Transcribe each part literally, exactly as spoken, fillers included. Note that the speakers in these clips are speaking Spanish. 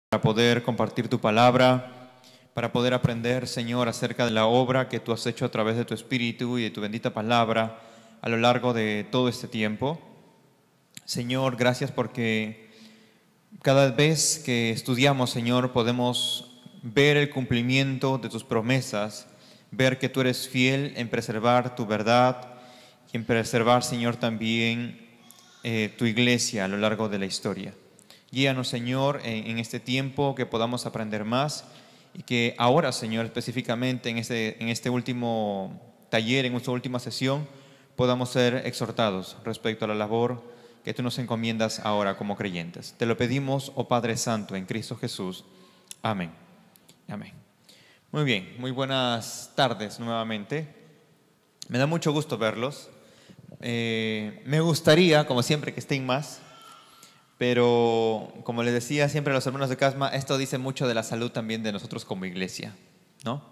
para poder compartir tu palabra, para poder aprender, Señor, acerca de la obra que tú has hecho a través de tu Espíritu y de tu bendita palabra a lo largo de todo este tiempo. Señor, gracias porque cada vez que estudiamos, Señor, podemos ver el cumplimiento de tus promesas, ver que tú eres fiel en preservar tu verdad y en preservar, Señor, también eh, tu iglesia a lo largo de la historia. Guíanos, Señor, en, en este tiempo, que podamos aprender más y que ahora, Señor, específicamente en este, en este último taller, en esta última sesión, podamos ser exhortados respecto a la labor que tú nos encomiendas ahora como creyentes. Te lo pedimos, oh Padre Santo, en Cristo Jesús. Amén. Amén. Muy bien, muy buenas tardes nuevamente. Me da mucho gusto verlos. Eh, me gustaría, como siempre, que estén más. Pero, como les decía siempre a los hermanos de Casma, esto dice mucho de la salud también de nosotros como iglesia, ¿no?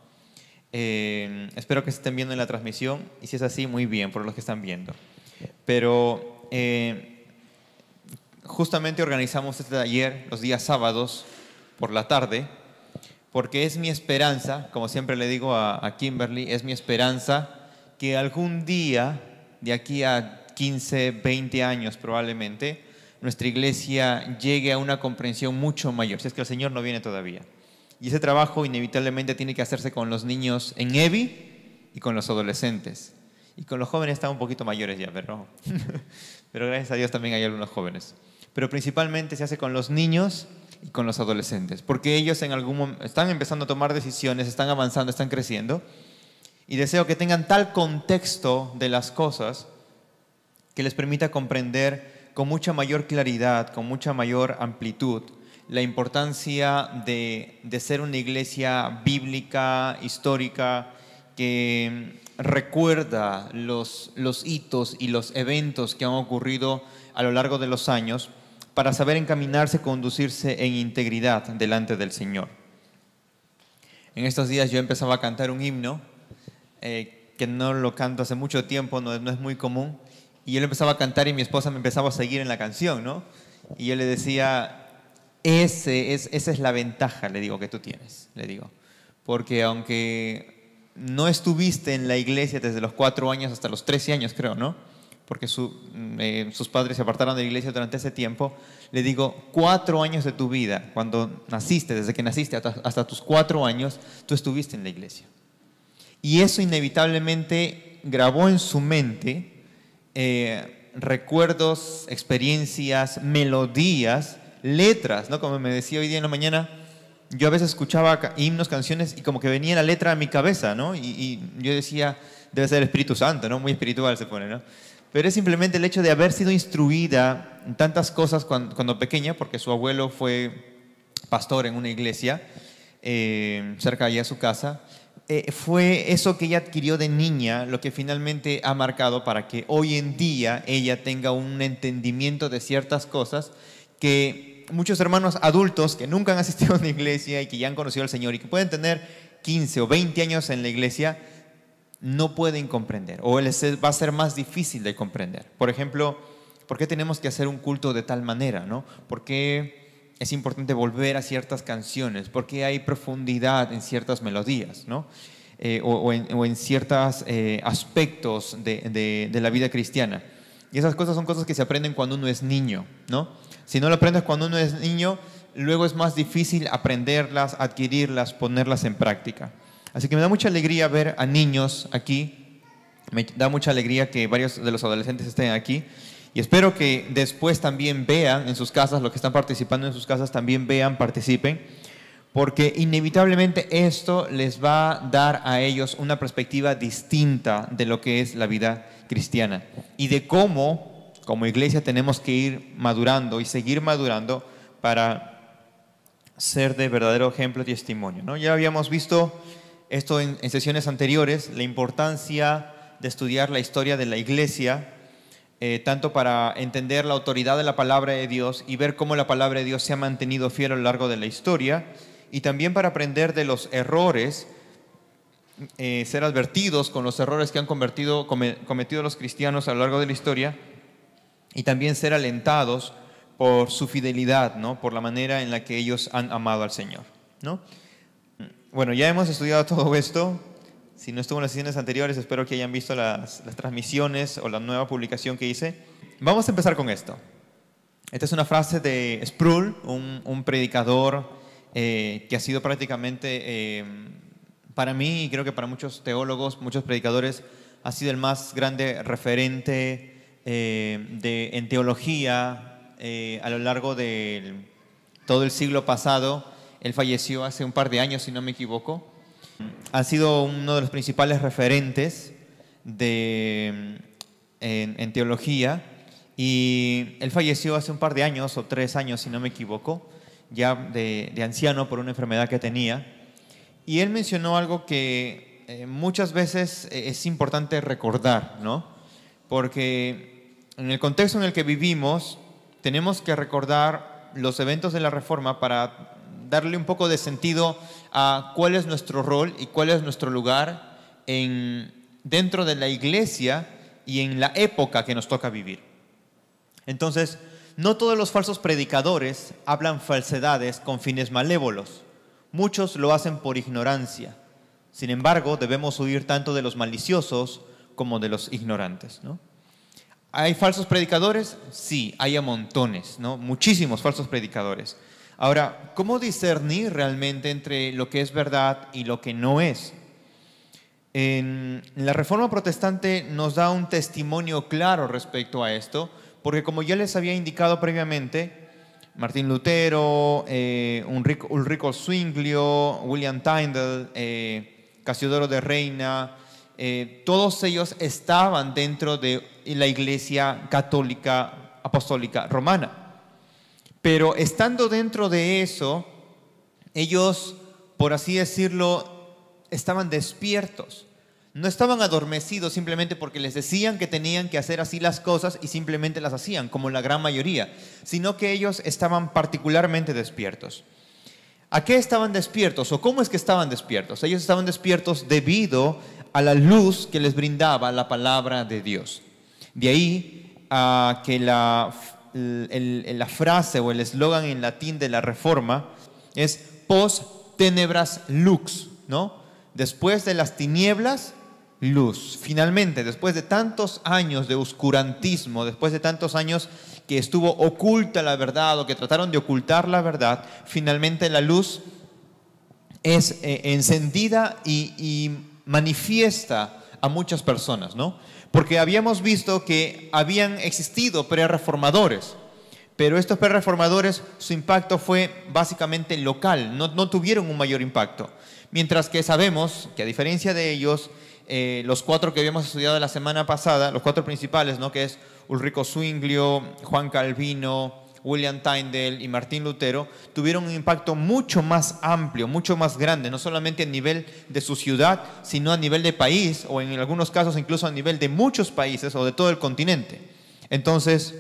Eh, espero que se estén viendo en la transmisión, y si es así, muy bien, por los que están viendo. Pero eh, justamente organizamos este taller los días sábados por la tarde, porque es mi esperanza, como siempre le digo a, a Kimberly, es mi esperanza que algún día, de aquí a quince, veinte años probablemente, nuestra iglesia llegue a una comprensión mucho mayor, si es que el Señor no viene todavía. Y ese trabajo inevitablemente tiene que hacerse con los niños en E V I y con los adolescentes. Y con los jóvenes están un poquito mayores ya, pero, pero gracias a Dios también hay algunos jóvenes. Pero principalmente se hace con los niños y con los adolescentes, porque ellos en algún momento están empezando a tomar decisiones, están avanzando, están creciendo. Y deseo que tengan tal contexto de las cosas que les permita comprender con mucha mayor claridad, con mucha mayor amplitud, la importancia de, de ser una iglesia bíblica, histórica, que recuerda los, los hitos y los eventos que han ocurrido a lo largo de los años para saber encaminarse, conducirse en integridad delante del Señor. En estos días yo empezaba a cantar un himno, eh, que no lo canto hace mucho tiempo, no, no es muy común. Y yo le empezaba a cantar y mi esposa me empezaba a seguir en la canción, ¿no? Y yo le decía, Ese es, esa es la ventaja, le digo, que tú tienes, le digo. Porque aunque no estuviste en la iglesia desde los cuatro años hasta los trece años, creo, ¿no? Porque su, eh, sus padres se apartaron de la iglesia durante ese tiempo. Le digo, cuatro años de tu vida, cuando naciste, desde que naciste hasta, hasta tus cuatro años, tú estuviste en la iglesia. Y eso inevitablemente grabó en su mente Eh, recuerdos, experiencias, melodías, letras, ¿no? Como me decía hoy día en la mañana, yo a veces escuchaba himnos, canciones y como que venía la letra a mi cabeza, ¿no? Y, y yo decía, debe ser el Espíritu Santo, ¿no? Muy espiritual se pone, ¿no? Pero es simplemente el hecho de haber sido instruida en tantas cosas cuando, cuando pequeña, porque su abuelo fue pastor en una iglesia eh, cerca allá de su casa. Eh, fue eso que ella adquirió de niña lo que finalmente ha marcado para que hoy en día ella tenga un entendimiento de ciertas cosas que muchos hermanos adultos que nunca han asistido a una iglesia y que ya han conocido al Señor y que pueden tener quince o veinte años en la iglesia no pueden comprender, o les va a ser más difícil de comprender. Por ejemplo, ¿por qué tenemos que hacer un culto de tal manera, ¿no? ¿Por qué es importante volver a ciertas canciones? Porque hay profundidad en ciertas melodías, ¿no? Eh, o, o, en, o en ciertos eh, aspectos de, de, de la vida cristiana. Y esas cosas son cosas que se aprenden cuando uno es niño, ¿no? Si no lo aprendes cuando uno es niño, luego es más difícil aprenderlas, adquirirlas, ponerlas en práctica. Así que me da mucha alegría ver a niños aquí. Me da mucha alegría que varios de los adolescentes estén aquí. Y espero que después también vean en sus casas, los que están participando en sus casas también vean, participen, porque inevitablemente esto les va a dar a ellos una perspectiva distinta de lo que es la vida cristiana y de cómo, como iglesia, tenemos que ir madurando y seguir madurando para ser de verdadero ejemplo y testimonio, ¿no? Ya habíamos visto esto en, en sesiones anteriores, la importancia de estudiar la historia de la iglesia, Eh, tanto para entender la autoridad de la palabra de Dios y ver cómo la palabra de Dios se ha mantenido fiel a lo largo de la historia, y también para aprender de los errores, eh, ser advertidos con los errores que han cometido, come, cometido los cristianos a lo largo de la historia, y también ser alentados por su fidelidad, ¿no? Por la manera en la que ellos han amado al Señor, ¿no? Bueno, ya hemos estudiado todo esto. Si no estuvo en las sesiones anteriores, espero que hayan visto las, las transmisiones o la nueva publicación que hice. Vamos a empezar con esto. Esta es una frase de Sproul, un, un predicador eh, que ha sido prácticamente, eh, para mí y creo que para muchos teólogos, muchos predicadores, ha sido el más grande referente eh, de, en teología eh, a lo largo de todo el siglo pasado. Él falleció hace un par de años, si no me equivoco. Ha sido uno de los principales referentes de, en, en teología, y él falleció hace un par de años, o tres años, si no me equivoco, ya de, de anciano por una enfermedad que tenía. Y él mencionó algo que eh, muchas veces es importante recordar, ¿no? Porque en el contexto en el que vivimos, tenemos que recordar los eventos de la Reforma para darle un poco de sentido a cuál es nuestro rol y cuál es nuestro lugar en, dentro de la iglesia y en la época que nos toca vivir. Entonces, no todos los falsos predicadores hablan falsedades con fines malévolos. Muchos lo hacen por ignorancia. Sin embargo, debemos huir tanto de los maliciosos como de los ignorantes, ¿no? ¿Hay falsos predicadores? Sí, hay a montones, ¿no? Muchísimos falsos predicadores. Ahora, ¿cómo discernir realmente entre lo que es verdad y lo que no es? En la Reforma Protestante nos da un testimonio claro respecto a esto, porque como ya les había indicado previamente, Martín Lutero, eh, Ulrico, Ulrico Zwinglio, William Tyndale, eh, Casiodoro de Reina, eh, todos ellos estaban dentro de la Iglesia Católica Apostólica Romana. Pero estando dentro de eso, ellos, por así decirlo, estaban despiertos. No estaban adormecidos simplemente porque les decían que tenían que hacer así las cosas y simplemente las hacían, como la gran mayoría, sino que ellos estaban particularmente despiertos. ¿A qué estaban despiertos o cómo es que estaban despiertos? Ellos estaban despiertos debido a la luz que les brindaba la palabra de Dios. De ahí a que la, el, el, la frase o el eslogan en latín de la Reforma es post tenebras lux, ¿no? Después de las tinieblas, luz. Finalmente, después de tantos años de oscurantismo, después de tantos años que estuvo oculta la verdad o que trataron de ocultar la verdad, finalmente la luz es eh, encendida y, y manifiesta a muchas personas, ¿no? Porque habíamos visto que habían existido pre-reformadores, pero estos pre-reformadores, su impacto fue básicamente local, no, no tuvieron un mayor impacto. Mientras que sabemos que a diferencia de ellos, eh, los cuatro que habíamos estudiado la semana pasada, los cuatro principales, ¿no? Que es Ulrico Zwinglio, Juan Calvino, William Tyndale y Martín Lutero, tuvieron un impacto mucho más amplio, mucho más grande, no solamente a nivel de su ciudad, sino a nivel de país, o en algunos casos incluso a nivel de muchos países o de todo el continente. Entonces,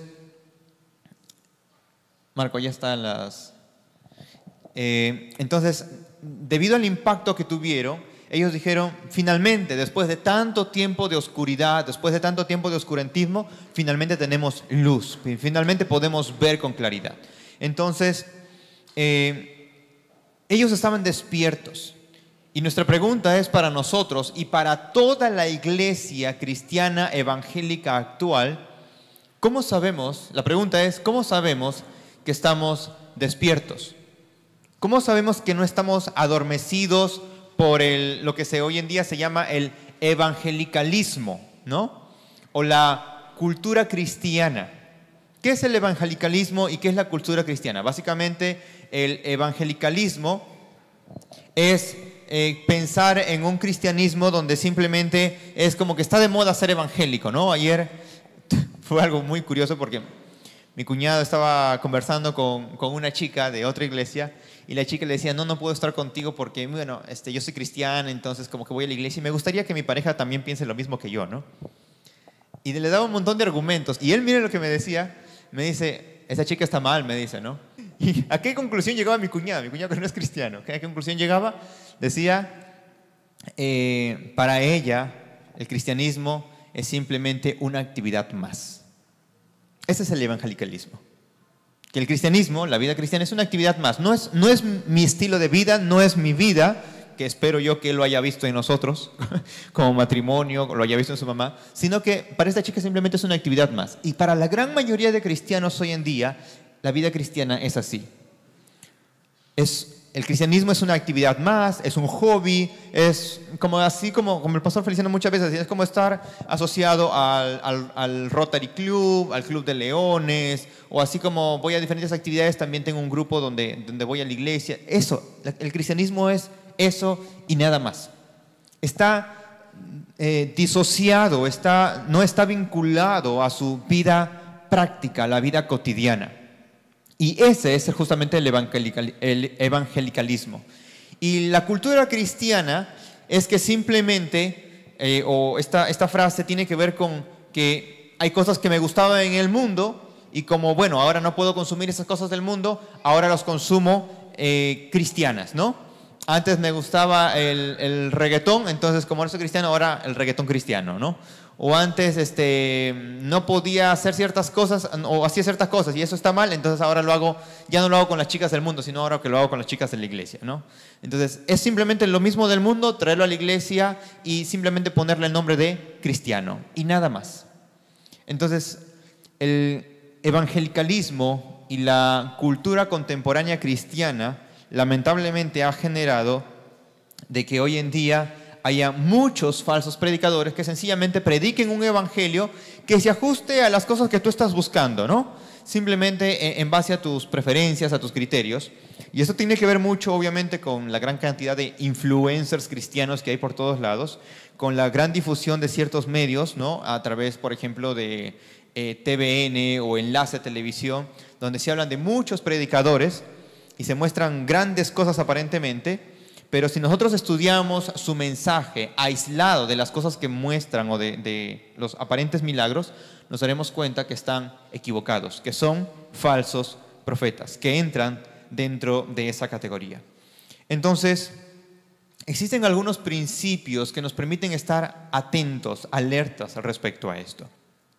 Marco, ya están las... Eh, entonces, debido al impacto que tuvieron, ellos dijeron, finalmente, después de tanto tiempo de oscuridad, después de tanto tiempo de oscurantismo, finalmente tenemos luz, finalmente podemos ver con claridad. Entonces, eh, ellos estaban despiertos. Y nuestra pregunta es para nosotros y para toda la iglesia cristiana evangélica actual, ¿cómo sabemos? La pregunta es, ¿cómo sabemos que estamos despiertos? ¿Cómo sabemos que no estamos adormecidos por el, lo que se, hoy en día se llama el evangelicalismo, ¿no? O la cultura cristiana. ¿Qué es el evangelicalismo y qué es la cultura cristiana? Básicamente, el evangelicalismo es eh, pensar en un cristianismo donde simplemente es como que está de moda ser evangélico, ¿no? Ayer fue algo muy curioso porque mi cuñado estaba conversando con, con una chica de otra iglesia y la chica le decía, no, no puedo estar contigo porque, bueno, este, yo soy cristiana, entonces como que voy a la iglesia y me gustaría que mi pareja también piense lo mismo que yo, ¿no? Y le daba un montón de argumentos. Y él, mire lo que me decía, me dice, esa chica está mal, me dice, ¿no? ¿Y a qué conclusión llegaba mi cuñado? Mi cuñado que no es cristiano. ¿A qué conclusión llegaba? Decía, eh, para ella, el cristianismo es simplemente una actividad más. Ese es el evangelicalismo. que el cristianismo, la vida cristiana, es una actividad más. No es, no es mi estilo de vida, no es mi vida, que espero yo que él lo haya visto en nosotros, como matrimonio, lo haya visto en su mamá, sino que para esta chica simplemente es una actividad más. Y para la gran mayoría de cristianos hoy en día, la vida cristiana es así. Es, el cristianismo es una actividad más, es un hobby, es como así como, como el pastor Feliciano muchas veces decía, es como estar asociado al, al, al Rotary Club, al Club de Leones, o así como voy a diferentes actividades, también tengo un grupo donde, donde voy a la iglesia. Eso, el cristianismo es eso y nada más. Está eh, disociado, está, no está vinculado a su vida práctica, a la vida cotidiana. Y ese es justamente el, evangelical, el evangelicalismo. Y la cultura cristiana es que simplemente, eh, o esta, esta frase tiene que ver con que hay cosas que me gustaban en el mundo y como, bueno, ahora no puedo consumir esas cosas del mundo, ahora las consumo eh, cristianas, ¿no? Antes me gustaba el, el reggaetón, entonces como ahora soy cristiano, ahora el reggaetón cristiano, ¿no? O antes este, no podía hacer ciertas cosas o hacía ciertas cosas y eso está mal, entonces ahora lo hago, ya no lo hago con las chicas del mundo, sino ahora que lo hago con las chicas de la iglesia, ¿no? Entonces es simplemente lo mismo del mundo, traerlo a la iglesia y simplemente ponerle el nombre de cristiano y nada más. Entonces el evangelicalismo y la cultura contemporánea cristiana lamentablemente ha generado de que hoy en día haya muchos falsos predicadores que sencillamente prediquen un evangelio que se ajuste a las cosas que tú estás buscando, ¿no? Simplemente en base a tus preferencias, a tus criterios. Y esto tiene que ver mucho, obviamente, con la gran cantidad de influencers cristianos que hay por todos lados, con la gran difusión de ciertos medios, ¿no? A través, por ejemplo, de eh, T V N o Enlace de Televisión, donde se hablan de muchos predicadores y se muestran grandes cosas aparentemente, pero si nosotros estudiamos su mensaje aislado de las cosas que muestran o de, de los aparentes milagros, nos daremos cuenta que están equivocados, que son falsos profetas, que entran dentro de esa categoría. Entonces, existen algunos principios que nos permiten estar atentos, alertas respecto a esto.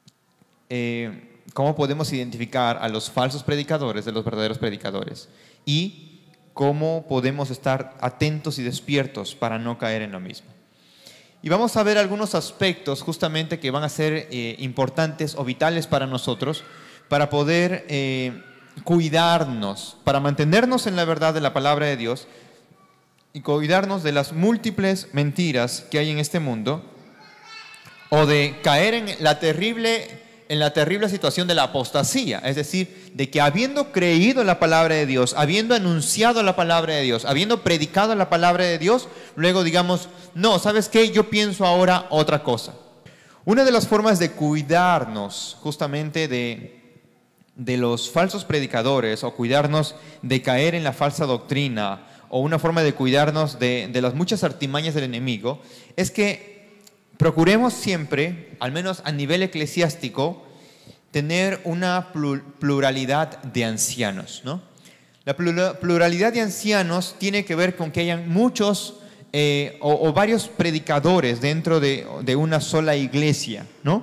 Eh, ¿Cómo podemos identificar a los falsos predicadores de los verdaderos predicadores? Y cómo podemos estar atentos y despiertos para no caer en lo mismo. Y vamos a ver algunos aspectos justamente que van a ser eh, importantes o vitales para nosotros para poder eh, cuidarnos, para mantenernos en la verdad de la palabra de Dios y cuidarnos de las múltiples mentiras que hay en este mundo o de caer en la terrible en la terrible situación de la apostasía, es decir, de que habiendo creído en la palabra de Dios, habiendo anunciado la palabra de Dios, habiendo predicado la palabra de Dios, luego digamos, no, ¿sabes qué? Yo pienso ahora otra cosa. Una de las formas de cuidarnos justamente de, de los falsos predicadores o cuidarnos de caer en la falsa doctrina o una forma de cuidarnos de, de las muchas artimañas del enemigo es que procuremos siempre, al menos a nivel eclesiástico, tener una pluralidad de ancianos, ¿no? La pluralidad de ancianos tiene que ver con que hayan muchos eh, o, o varios predicadores dentro de, de una sola iglesia, ¿no?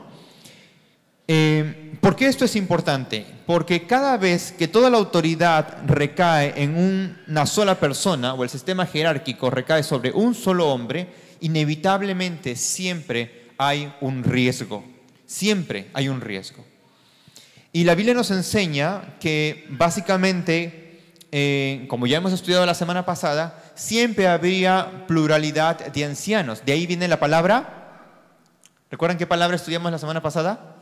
Eh, ¿Por qué esto es importante? Porque cada vez que toda la autoridad recae en un, una sola persona o el sistema jerárquico recae sobre un solo hombre, inevitablemente siempre hay un riesgo, siempre hay un riesgo. Y la Biblia nos enseña que básicamente, eh, como ya hemos estudiado la semana pasada, siempre habría pluralidad de ancianos. De ahí viene la palabra, ¿recuerdan qué palabra estudiamos la semana pasada?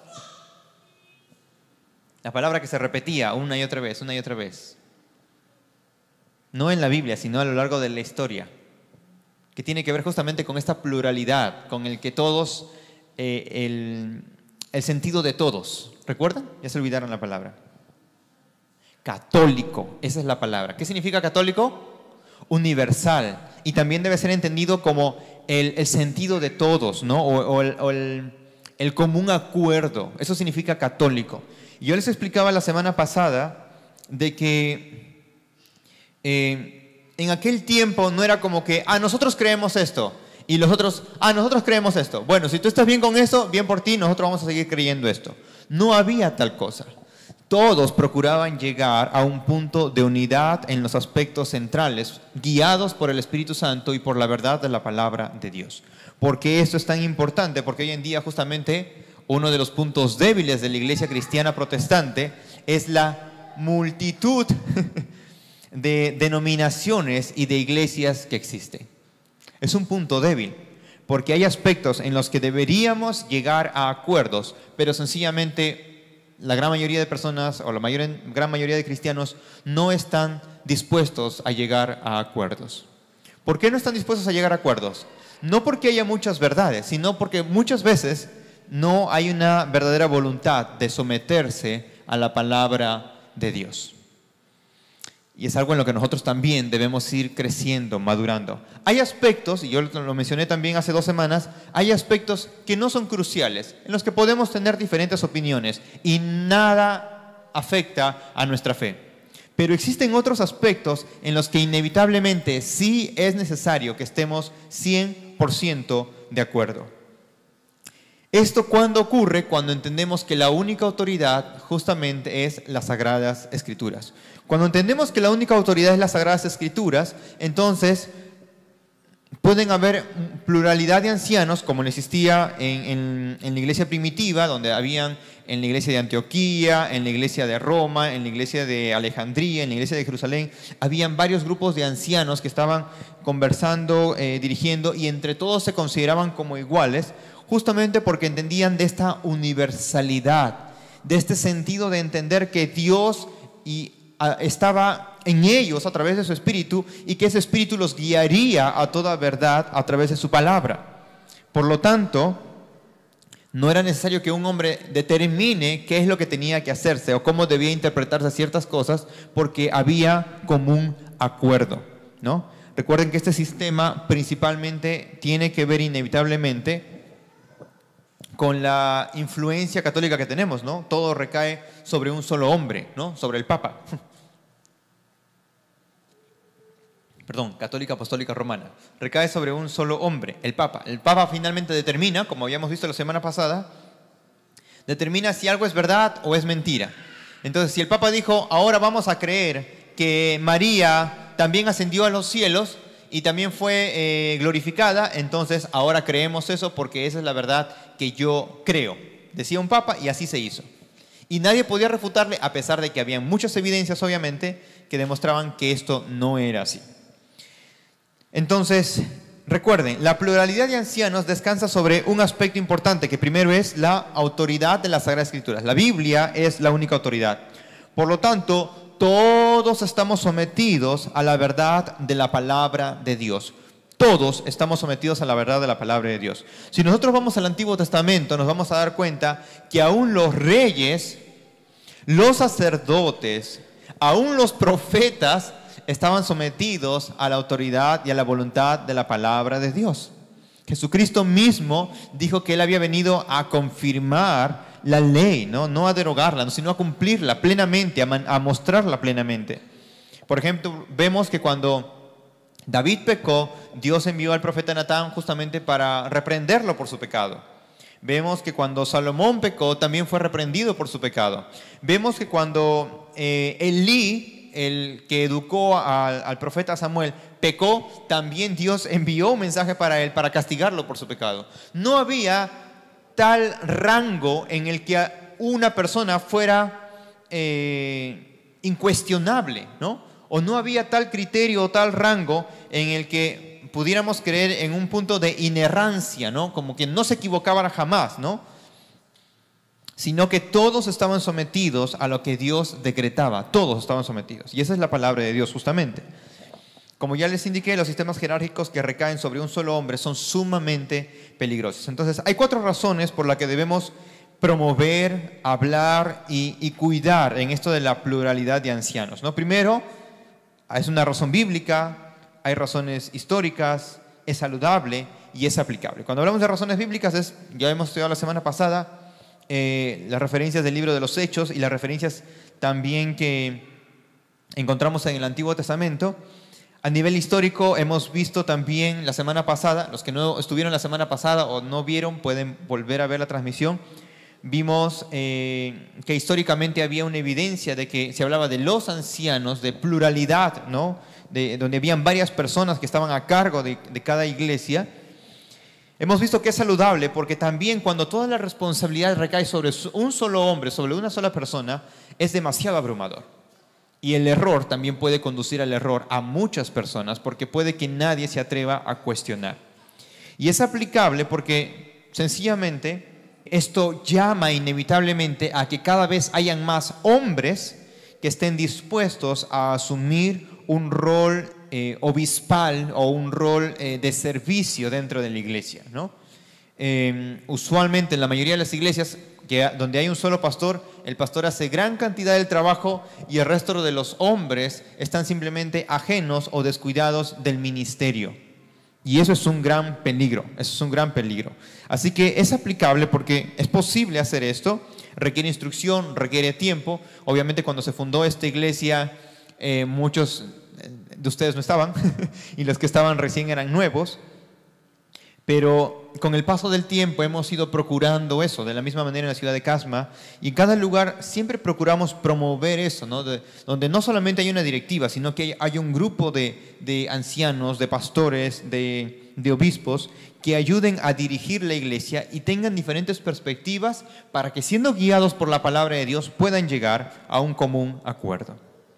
La palabra que se repetía una y otra vez, una y otra vez. No en la Biblia, sino a lo largo de la historia, que tiene que ver justamente con esta pluralidad, con el que todos, eh, el, el sentido de todos. ¿Recuerdan? Ya se olvidaron la palabra. Católico, esa es la palabra. ¿Qué significa católico? Universal. Y también debe ser entendido como el, el sentido de todos, ¿no? O, o, el, o el, el común acuerdo. Eso significa católico. Y yo les explicaba la semana pasada de que Eh, en aquel tiempo no era como que, ah, nosotros creemos esto, y los otros, ah, nosotros creemos esto. Bueno, si tú estás bien con eso, bien por ti, nosotros vamos a seguir creyendo esto. No había tal cosa. todos procuraban llegar a un punto de unidad en los aspectos centrales, guiados por el Espíritu Santo y por la verdad de la palabra de Dios. ¿Por qué esto es tan importante? Porque hoy en día justamente uno de los puntos débiles de la iglesia cristiana protestante es la multitud de denominaciones y de iglesias que existen. Es un punto débil, porque hay aspectos en los que deberíamos llegar a acuerdos, pero sencillamente la gran mayoría de personas o la mayor, gran mayoría de cristianos no están dispuestos a llegar a acuerdos. ¿Por qué no están dispuestos a llegar a acuerdos? No porque haya muchas verdades, sino porque muchas veces no hay una verdadera voluntad de someterse a la palabra de Dios. Y es algo en lo que nosotros también debemos ir creciendo, madurando. Hay aspectos, y yo lo mencioné también hace dos semanas, hay aspectos que no son cruciales, en los que podemos tener diferentes opiniones y nada afecta a nuestra fe. Pero existen otros aspectos en los que inevitablemente sí es necesario que estemos cien por ciento de acuerdo. ¿Esto cuándo ocurre? Cuando entendemos que la única autoridad justamente es las Sagradas Escrituras. Cuando entendemos que la única autoridad es las Sagradas Escrituras, entonces pueden haber pluralidad de ancianos, como existía en, en, en la iglesia primitiva, donde habían en la iglesia de Antioquía, en la iglesia de Roma, en la iglesia de Alejandría, en la iglesia de Jerusalén. Habían varios grupos de ancianos que estaban conversando, eh, dirigiendo, y entre todos se consideraban como iguales, justamente porque entendían de esta universalidad, de este sentido de entender que Dios y, a, estaba en ellos a través de su Espíritu, y que ese Espíritu los guiaría a toda verdad a través de su palabra. Por lo tanto, no era necesario que un hombre determine qué es lo que tenía que hacerse o cómo debía interpretarse ciertas cosas, porque había común acuerdo, ¿no? Recuerden que este sistema principalmente tiene que ver inevitablemente con la influencia católica que tenemos, ¿no? Todo recae sobre un solo hombre, ¿no? Sobre el Papa. Perdón, católica apostólica romana. Recae sobre un solo hombre, el Papa. El Papa finalmente determina, como habíamos visto la semana pasada, determina si algo es verdad o es mentira. Entonces, si el Papa dijo, ahora vamos a creer que María también ascendió a los cielos y también fue eh, glorificada, entonces ahora creemos eso porque esa es la verdad que yo creo. Decía un Papa, y así se hizo. Y nadie podía refutarle, a pesar de que había muchas evidencias, obviamente, que demostraban que esto no era así. Entonces, recuerden, la pluralidad de ancianos descansa sobre un aspecto importante, que primero es la autoridad de las Sagradas Escrituras. La Biblia es la única autoridad. Por lo tanto, todos estamos sometidos a la verdad de la palabra de Dios. Todos estamos sometidos a la verdad de la palabra de Dios. Si nosotros vamos al Antiguo Testamento, nos vamos a dar cuenta que aún los reyes, los sacerdotes, aún los profetas estaban sometidos a la autoridad y a la voluntad de la palabra de Dios. Jesucristo mismo dijo que Él había venido a confirmar la ley, no, no a derogarla, sino a cumplirla plenamente, a, man, a mostrarla plenamente. Por ejemplo, vemos que cuando David pecó, Dios envió al profeta Natán justamente para reprenderlo por su pecado. Vemos que cuando Salomón pecó, también fue reprendido por su pecado. Vemos que cuando eh, Elí, el que educó al, al profeta Samuel, pecó, también Dios envió un mensaje para él, para castigarlo por su pecado. No había tal rango en el que una persona fuera eh, incuestionable, ¿no? O no había tal criterio o tal rango en el que pudiéramos creer en un punto de inerrancia, ¿no? Como que no se equivocaban jamás, ¿no? Sino que todos estaban sometidos a lo que Dios decretaba, todos estaban sometidos. Y esa es la palabra de Dios justamente. Como ya les indiqué, los sistemas jerárquicos que recaen sobre un solo hombre son sumamente peligrosos. Entonces, hay cuatro razones por las que debemos promover, hablar y, y cuidar en esto de la pluralidad de ancianos, ¿no? Primero, es una razón bíblica, hay razones históricas, es saludable y es aplicable. Cuando hablamos de razones bíblicas, es, ya hemos estudiado la semana pasada, eh, las referencias del libro de los Hechos y las referencias también que encontramos en el Antiguo Testamento. A nivel histórico hemos visto también la semana pasada, los que no estuvieron la semana pasada o no vieron pueden volver a ver la transmisión, vimos eh, que históricamente había una evidencia de que se hablaba de los ancianos, de pluralidad, ¿no? De, donde habían varias personas que estaban a cargo de, de cada iglesia. Hemos visto que es saludable porque también cuando toda la responsabilidad recae sobre un solo hombre, sobre una sola persona, es demasiado abrumador. Y el error también puede conducir al error a muchas personas porque puede que nadie se atreva a cuestionar. Y es aplicable porque sencillamente esto llama inevitablemente a que cada vez hayan más hombres que estén dispuestos a asumir un rol eh, obispal o un rol eh, de servicio dentro de la iglesia, ¿no? Eh, usualmente en la mayoría de las iglesias que, donde hay un solo pastor, el pastor hace gran cantidad del trabajo y el resto de los hombres están simplemente ajenos o descuidados del ministerio. Y eso es un gran peligro, eso es un gran peligro. Así que es aplicable porque es posible hacer esto, requiere instrucción, requiere tiempo. Obviamente cuando se fundó esta iglesia, eh, muchos de ustedes no estaban y los que estaban recién eran nuevos. Pero con el paso del tiempo hemos ido procurando eso, de la misma manera en la ciudad de Casma, y en cada lugar siempre procuramos promover eso, ¿no? De, donde no solamente hay una directiva, sino que hay, hay un grupo de, de ancianos, de pastores, de, de obispos, que ayuden a dirigir la iglesia y tengan diferentes perspectivas para que, siendo guiados por la palabra de Dios, puedan llegar a un común acuerdo.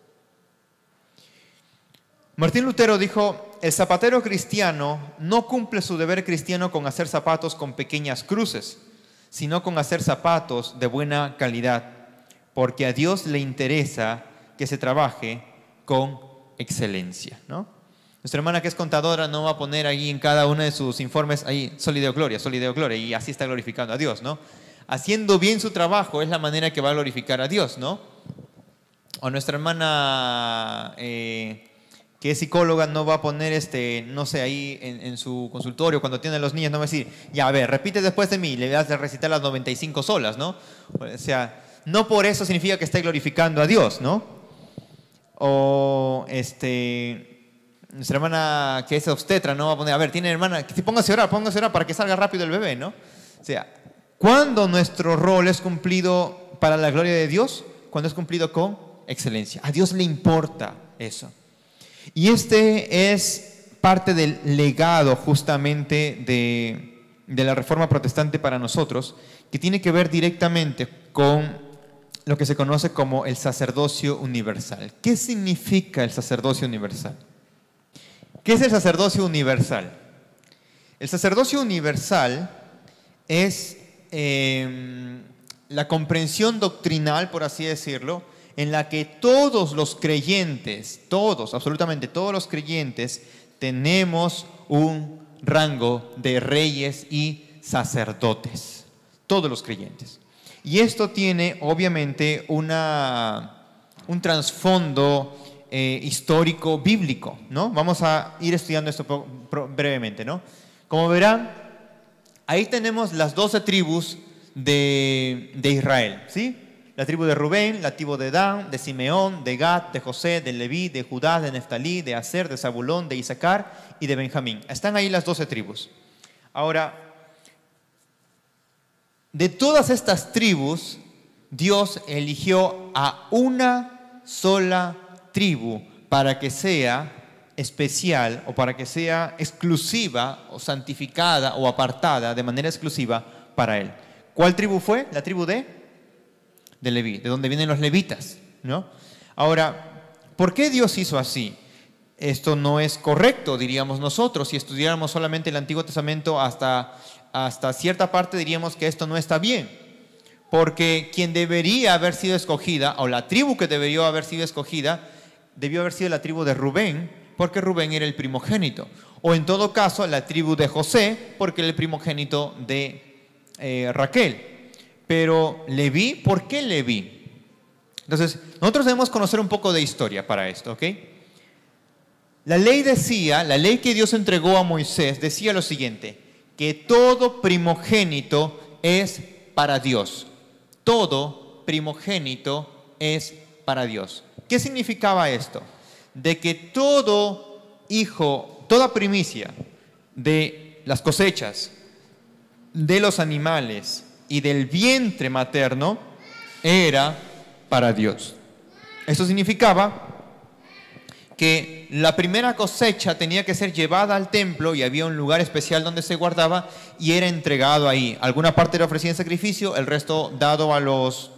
Martín Lutero dijo: el zapatero cristiano no cumple su deber cristiano con hacer zapatos con pequeñas cruces, sino con hacer zapatos de buena calidad, porque a Dios le interesa que se trabaje con excelencia, ¿no? Nuestra hermana que es contadora no va a poner ahí en cada uno de sus informes ahí Solideo Gloria, Solideo Gloria, y así está glorificando a Dios, ¿no? Haciendo bien su trabajo es la manera que va a glorificar a Dios, ¿no? O nuestra hermana eh, que es psicóloga no va a poner, este, no sé, ahí en, en su consultorio cuando tiene a los niños, no va a decir, ya a ver, repite después de mí, le vas a recitar las noventa y cinco solas, ¿no? O sea, no por eso significa que esté glorificando a Dios, ¿no? O este, nuestra hermana que es obstetra no va a poner, a ver, tiene hermana, que póngase a orar, póngase a orar para que salga rápido el bebé, ¿no? O sea, ¿cuándo nuestro rol es cumplido para la gloria de Dios? Cuando es cumplido con excelencia. A Dios le importa eso. Y este es parte del legado justamente de, de la Reforma Protestante para nosotros, que tiene que ver directamente con lo que se conoce como el sacerdocio universal. ¿Qué significa el sacerdocio universal? ¿Qué es el sacerdocio universal? El sacerdocio universal es eh, la comprensión doctrinal, por así decirlo, en la que todos los creyentes, todos, absolutamente todos los creyentes, tenemos un rango de reyes y sacerdotes. Todos los creyentes. Y esto tiene obviamente una, un trasfondo eh, histórico bíblico, ¿no? Vamos a ir estudiando esto brevemente, ¿no? Como verán, ahí tenemos las doce tribus de, de Israel, ¿sí? La tribu de Rubén, la tribu de Dan, de Simeón, de Gad, de José, de Leví, de Judá, de Neftalí, de Aser, de Zabulón, de Isaacar y de Benjamín. Están ahí las doce tribus. Ahora, de todas estas tribus, Dios eligió a una sola tribu para que sea especial o para que sea exclusiva o santificada o apartada de manera exclusiva para Él. ¿Cuál tribu fue? La tribu de... de Leví, de donde vienen los levitas, ¿no? Ahora, ¿por qué Dios hizo así? Esto no es correcto, diríamos nosotros. Si estudiáramos solamente el Antiguo Testamento hasta, hasta cierta parte, diríamos que esto no está bien. Porque quien debería haber sido escogida, o la tribu que debió haber sido escogida, debió haber sido la tribu de Rubén, porque Rubén era el primogénito. O en todo caso, la tribu de José, porque era el primogénito de eh, Raquel. Pero Leví, ¿por qué Leví? Entonces, nosotros debemos conocer un poco de historia para esto, ¿ok? La ley decía, la ley que Dios entregó a Moisés, decía lo siguiente, que todo primogénito es para Dios. Todo primogénito es para Dios. ¿Qué significaba esto? De que todo hijo, toda primicia de las cosechas, de los animales, y del vientre materno era para Dios. Esto significaba que la primera cosecha tenía que ser llevada al templo y había un lugar especial donde se guardaba y era entregado ahí. Alguna parte era ofrecida en sacrificio, el resto dado a los,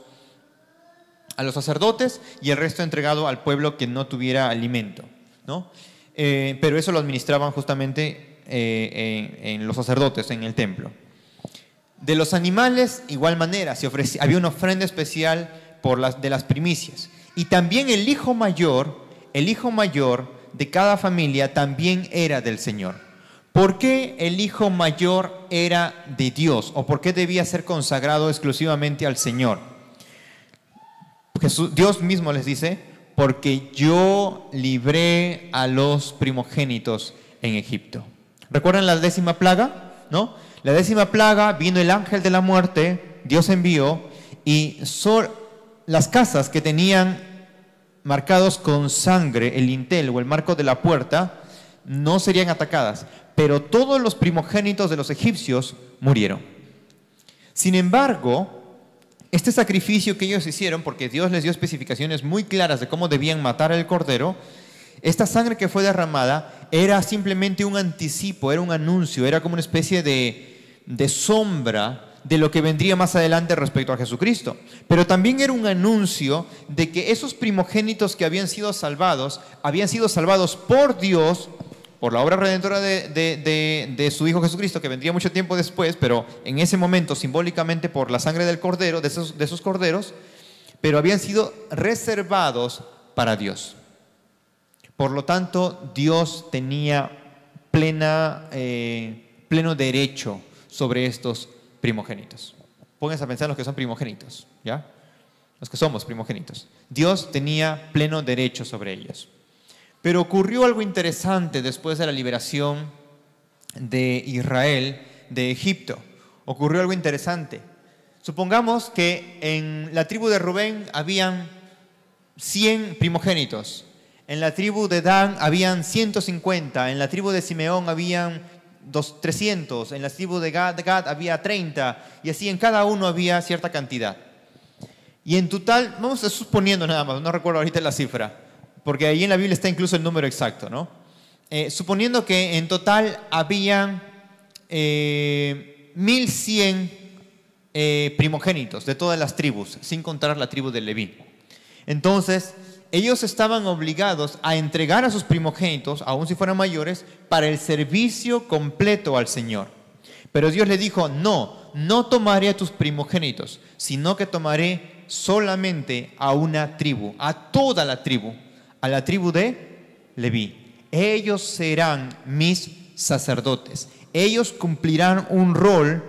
a los sacerdotes y el resto entregado al pueblo que no tuviera alimento, ¿no? Eh, pero eso lo administraban justamente eh, en, en los sacerdotes, en el templo. De los animales, igual manera, se ofrecía, había una ofrenda especial por las, de las primicias. Y también el hijo mayor, el hijo mayor de cada familia también era del Señor. ¿Por qué el hijo mayor era de Dios? ¿O por qué debía ser consagrado exclusivamente al Señor? Jesús, Dios mismo les dice, porque yo libré a los primogénitos en Egipto. ¿Recuerdan la décima plaga? ¿No? La décima plaga, vino el ángel de la muerte, Dios envió, y son las casas que tenían marcados con sangre el lintel o el marco de la puerta, no serían atacadas, pero todos los primogénitos de los egipcios murieron. Sin embargo, este sacrificio que ellos hicieron, porque Dios les dio especificaciones muy claras de cómo debían matar al cordero, esta sangre que fue derramada era simplemente un anticipo, era un anuncio, era como una especie de, de sombra de lo que vendría más adelante respecto a Jesucristo. Pero también era un anuncio de que esos primogénitos que habían sido salvados, habían sido salvados por Dios, por la obra redentora de, de, de, de su Hijo Jesucristo, que vendría mucho tiempo después, pero en ese momento simbólicamente por la sangre del cordero, de esos, de esos corderos, pero habían sido reservados para Dios. Por lo tanto, Dios tenía plena, eh, pleno derecho sobre estos primogénitos. Pónganse a pensar en los que son primogénitos, ¿ya? Los que somos primogénitos. Dios tenía pleno derecho sobre ellos. Pero ocurrió algo interesante después de la liberación de Israel de Egipto. Ocurrió algo interesante. Supongamos que en la tribu de Rubén habían cien primogénitos. En la tribu de Dan habían ciento cincuenta, en la tribu de Simeón habían trescientos, en la tribu de Gad, Gad había treinta, y así en cada uno había cierta cantidad. Y en total, vamos a suponiendo nada más, no recuerdo ahorita la cifra, porque ahí en la Biblia está incluso el número exacto, ¿no? Eh, suponiendo que en total habían eh, mil cien eh, primogénitos de todas las tribus, sin contar la tribu de Leví. Entonces, ellos estaban obligados a entregar a sus primogénitos, aun si fueran mayores, para el servicio completo al Señor. Pero Dios le dijo, no, no tomaré a tus primogénitos, sino que tomaré solamente a una tribu, a toda la tribu, a la tribu de Leví. Ellos serán mis sacerdotes. Ellos cumplirán un rol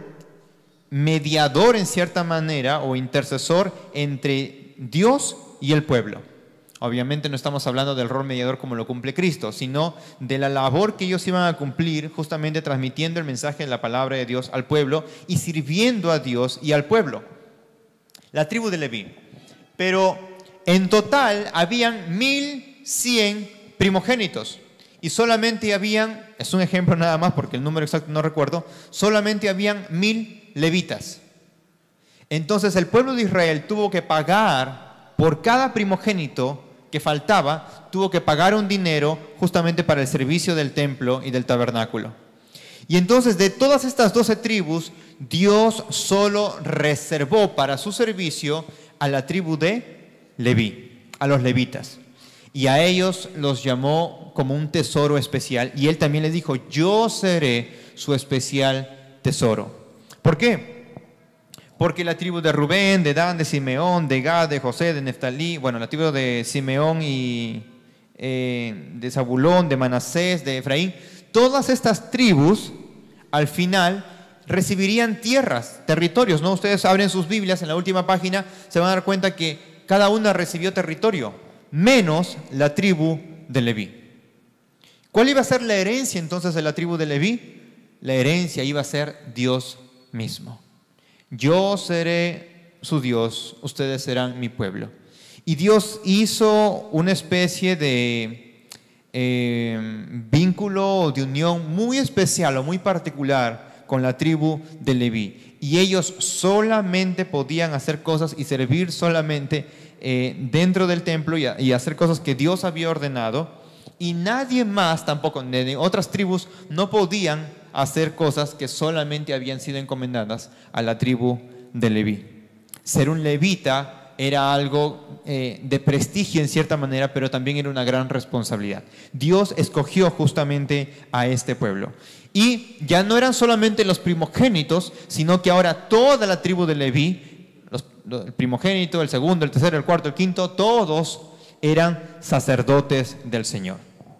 mediador en cierta manera o intercesor entre Dios y el pueblo. Obviamente no estamos hablando del rol mediador como lo cumple Cristo, sino de la labor que ellos iban a cumplir justamente transmitiendo el mensaje de la palabra de Dios al pueblo y sirviendo a Dios y al pueblo. La tribu de Leví. Pero en total habían mil cien primogénitos y solamente habían, es un ejemplo nada más porque el número exacto no recuerdo, solamente habían mil levitas. Entonces el pueblo de Israel tuvo que pagar por cada primogénito que faltaba, tuvo que pagar un dinero justamente para el servicio del templo y del tabernáculo. Y entonces de todas estas doce tribus, Dios solo reservó para su servicio a la tribu de Leví, a los levitas. Y a ellos los llamó como un tesoro especial. Y él también les dijo, yo seré su especial tesoro. ¿Por qué? Porque la tribu de Rubén, de Dan, de Simeón, de Gad, de José, de Neftalí, bueno, la tribu de Simeón y eh, de Zabulón, de Manasés, de Efraín, todas estas tribus al final recibirían tierras, territorios, ¿no? Ustedes abren sus Biblias en la última página, se van a dar cuenta que cada una recibió territorio, menos la tribu de Leví. ¿Cuál iba a ser la herencia entonces de la tribu de Leví? La herencia iba a ser Dios mismo. Yo seré su Dios, ustedes serán mi pueblo. Y Dios hizo una especie de eh, vínculo de unión muy especial o muy particular con la tribu de Leví. y ellos solamente podían hacer cosas y servir solamente eh, dentro del templo y, y hacer cosas que Dios había ordenado, y nadie más tampoco, de otras tribus, no podían hacer cosas que solamente habían sido encomendadas a la tribu de Leví. Ser un levita era algo eh, de prestigio en cierta manera, pero también era una gran responsabilidad. Dios escogió justamente a este pueblo. Y ya no eran solamente los primogénitos, sino que ahora toda la tribu de Leví, los, los, el primogénito, el segundo, el tercero, el cuarto, el quinto, todos eran sacerdotes del Señor.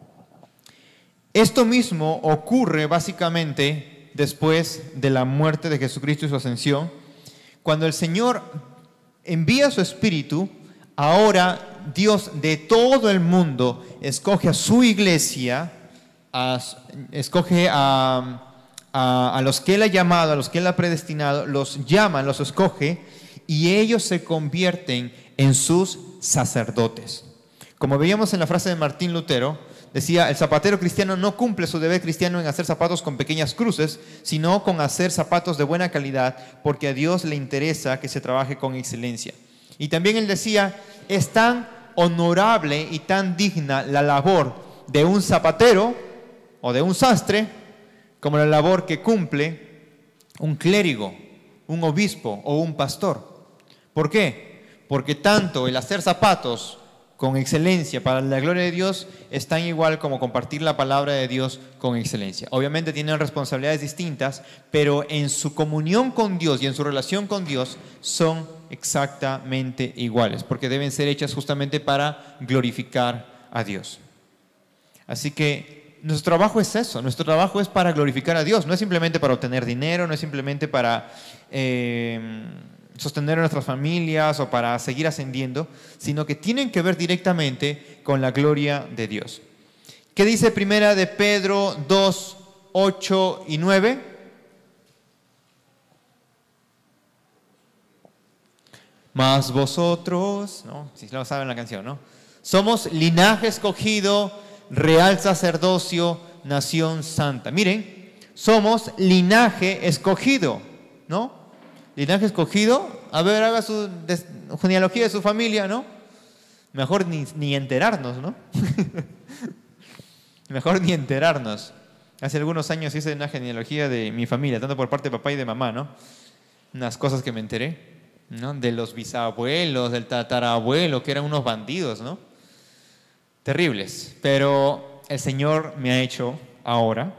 Esto mismo ocurre básicamente después de la muerte de Jesucristo y su ascensión. Cuando el Señor envía su Espíritu, ahora Dios de todo el mundo escoge a su iglesia, a, escoge a, a, a los que Él ha llamado, a los que Él ha predestinado, los llama, los escoge, y ellos se convierten en sus sacerdotes. Como veíamos en la frase de Martín Lutero, decía: el zapatero cristiano no cumple su deber cristiano en hacer zapatos con pequeñas cruces, sino con hacer zapatos de buena calidad, porque a Dios le interesa que se trabaje con excelencia. Y también él decía: es tan honorable y tan digna la labor de un zapatero o de un sastre como la labor que cumple un clérigo, un obispo o un pastor. ¿Por qué? Porque tanto el hacer zapatos con excelencia para la gloria de Dios es tan igual como compartir la palabra de Dios con excelencia. Obviamente tienen responsabilidades distintas, pero en su comunión con Dios y en su relación con Dios son exactamente iguales, porque deben ser hechas justamente para glorificar a Dios. Así que nuestro trabajo es eso, nuestro trabajo es para glorificar a Dios, no es simplemente para obtener dinero, no es simplemente para Eh, sostener a nuestras familias o para seguir ascendiendo, sino que tienen que ver directamente con la gloria de Dios. ¿Qué dice primera de Pedro dos, ocho y nueve? Mas vosotros, ¿no? Si lo saben la canción, ¿no? Somos linaje escogido, real sacerdocio, nación santa. Miren, somos linaje escogido, ¿no? Linaje escogido, a ver, haga su des, genealogía de su familia, ¿no? Mejor ni, ni enterarnos, ¿no? Mejor ni enterarnos. Hace algunos años hice una genealogía de mi familia, tanto por parte de papá y de mamá, ¿no? Unas cosas que me enteré, ¿no? De los bisabuelos, del tatarabuelo, que eran unos bandidos, ¿no? Terribles. Pero el Señor me ha hecho ahora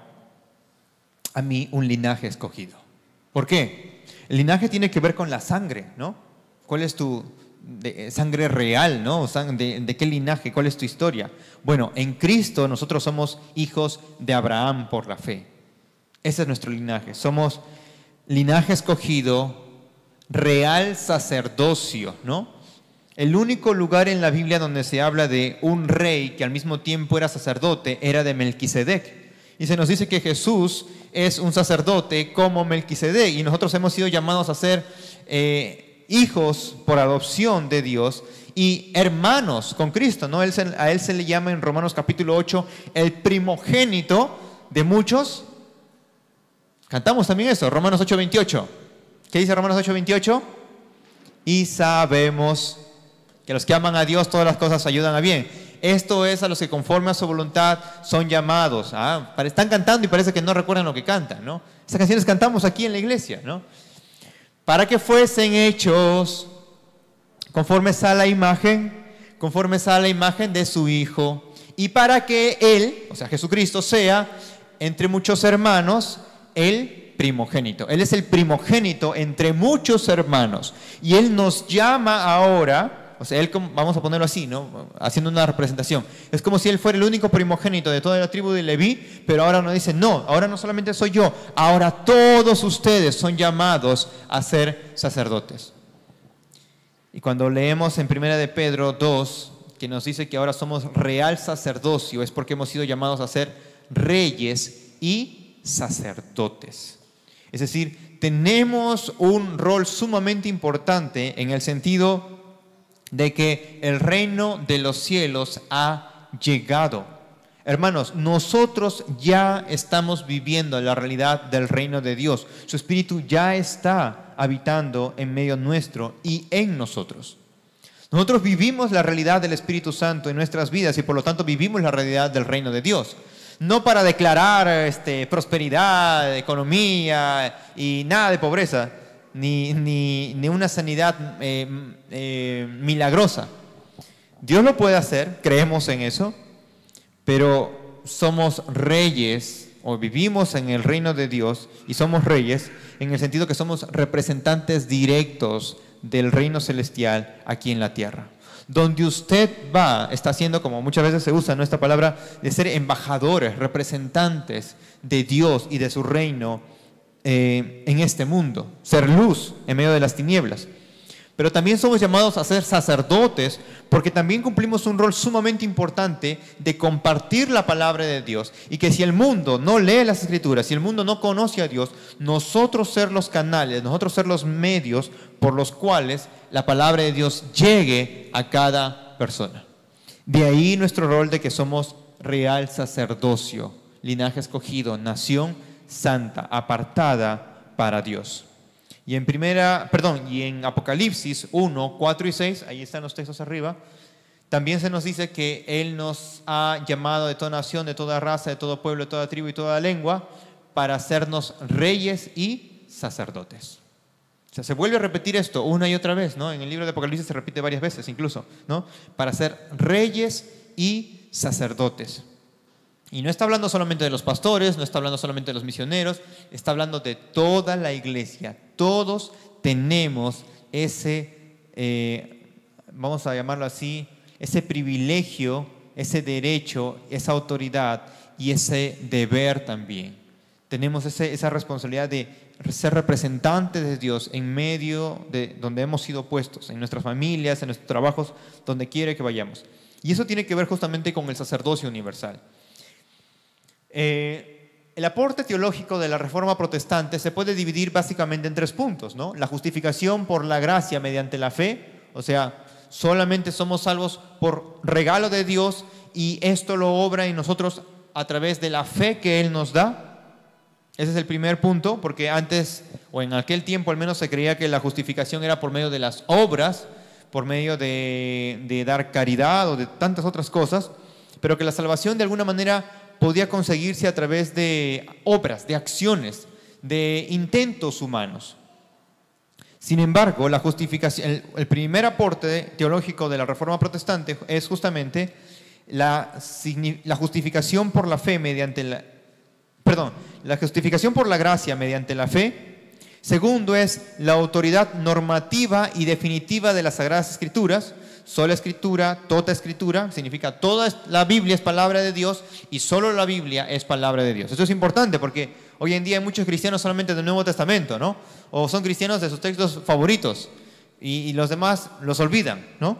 a mí un linaje escogido. ¿Por qué? El linaje tiene que ver con la sangre, ¿no? ¿Cuál es tu de, sangre real, ¿no? De, ¿De qué linaje? ¿Cuál es tu historia? Bueno, en Cristo nosotros somos hijos de Abraham por la fe. Ese es nuestro linaje. Somos linaje escogido, real sacerdocio, ¿no? El único lugar en la Biblia donde se habla de un rey que al mismo tiempo era sacerdote era de Melquisedec. Y se nos dice que Jesús es un sacerdote como Melquisedec, y nosotros hemos sido llamados a ser eh, hijos por adopción de Dios y hermanos con Cristo, ¿no? Él se, a él se le llama en Romanos capítulo ocho el primogénito de muchos. Cantamos también eso, Romanos ocho veintiocho. ¿Qué dice Romanos ocho veintiocho? Y sabemos que los que aman a Dios todas las cosas ayudan a bien. Esto es a los que conforme a su voluntad son llamados. Ah, están cantando y parece que no recuerdan lo que cantan, ¿no? Estas canciones cantamos aquí en la iglesia, ¿no? Para que fuesen hechos conformes a la imagen, conformes a la imagen de su Hijo, y para que Él, o sea Jesucristo, sea entre muchos hermanos el primogénito. Él es el primogénito entre muchos hermanos, y Él nos llama ahora. O sea, él, vamos a ponerlo así, ¿no? Haciendo una representación. Es como si él fuera el único primogénito de toda la tribu de Leví, pero ahora nos dice, no, ahora no solamente soy yo, ahora todos ustedes son llamados a ser sacerdotes. Y cuando leemos en primera de Pedro dos, que nos dice que ahora somos real sacerdocio, es porque hemos sido llamados a ser reyes y sacerdotes. Es decir, tenemos un rol sumamente importante en el sentido de que el reino de los cielos ha llegado. Hermanos, nosotros ya estamos viviendo la realidad del reino de Dios. Su Espíritu ya está habitando en medio nuestro y en nosotros. Nosotros vivimos la realidad del Espíritu Santo en nuestras vidas y por lo tanto vivimos la realidad del reino de Dios. No para declarar este, prosperidad, economía y nada de pobreza, ni, ni, ni una sanidad eh, eh, milagrosa. Dios lo puede hacer, creemos en eso, pero somos reyes o vivimos en el reino de Dios y somos reyes en el sentido que somos representantes directos del reino celestial aquí en la tierra. Donde usted va, está haciendo, como muchas veces se usa, ¿no?, esta palabra de ser embajadores, representantes de Dios y de su reino eh, en este mundo, ser luz en medio de las tinieblas. Pero también somos llamados a ser sacerdotes porque también cumplimos un rol sumamente importante de compartir la palabra de Dios. Y que si el mundo no lee las Escrituras, si el mundo no conoce a Dios, nosotros ser los canales, nosotros ser los medios por los cuales la palabra de Dios llegue a cada persona. De ahí nuestro rol de que somos real sacerdocio, linaje escogido, nación santa, apartada para Dios. Y en primera, perdón, y en Apocalipsis uno, cuatro y seis, ahí están los textos arriba, también se nos dice que Él nos ha llamado de toda nación, de toda raza, de todo pueblo, de toda tribu y toda lengua, para hacernos reyes y sacerdotes. O sea, se vuelve a repetir esto una y otra vez, ¿no? En el libro de Apocalipsis se repite varias veces incluso, ¿no? Para ser reyes y sacerdotes. Y no está hablando solamente de los pastores, no está hablando solamente de los misioneros, está hablando de toda la iglesia. Todos tenemos ese, eh, vamos a llamarlo así, ese privilegio, ese derecho, esa autoridad y ese deber también. Tenemos ese, esa responsabilidad de ser representantes de Dios en medio de donde hemos sido puestos, en nuestras familias, en nuestros trabajos, donde quiera que vayamos. Y eso tiene que ver justamente con el sacerdocio universal. Eh, el aporte teológico de la Reforma Protestante se puede dividir básicamente en tres puntos, ¿no? La justificación por la gracia mediante la fe, o sea, solamente somos salvos por regalo de Dios y esto lo obra en nosotros a través de la fe que Él nos da. Ese es el primer punto, porque antes, o en aquel tiempo al menos, se creía que la justificación era por medio de las obras, por medio de, de dar caridad o de tantas otras cosas, pero que la salvación de alguna manera podía conseguirse a través de obras, de acciones, de intentos humanos. Sin embargo, la justificación, el, el primer aporte teológico de la Reforma Protestante es justamente la, la justificación por la fe mediante la, perdón, la justificación por la gracia mediante la fe. Segundo es la autoridad normativa y definitiva de las Sagradas Escrituras. Sola Escritura, toda Escritura, significa toda la Biblia es palabra de Dios y solo la Biblia es palabra de Dios. Esto es importante porque hoy en día hay muchos cristianos solamente del Nuevo Testamento, ¿no? O son cristianos de sus textos favoritos y, y los demás los olvidan, ¿no?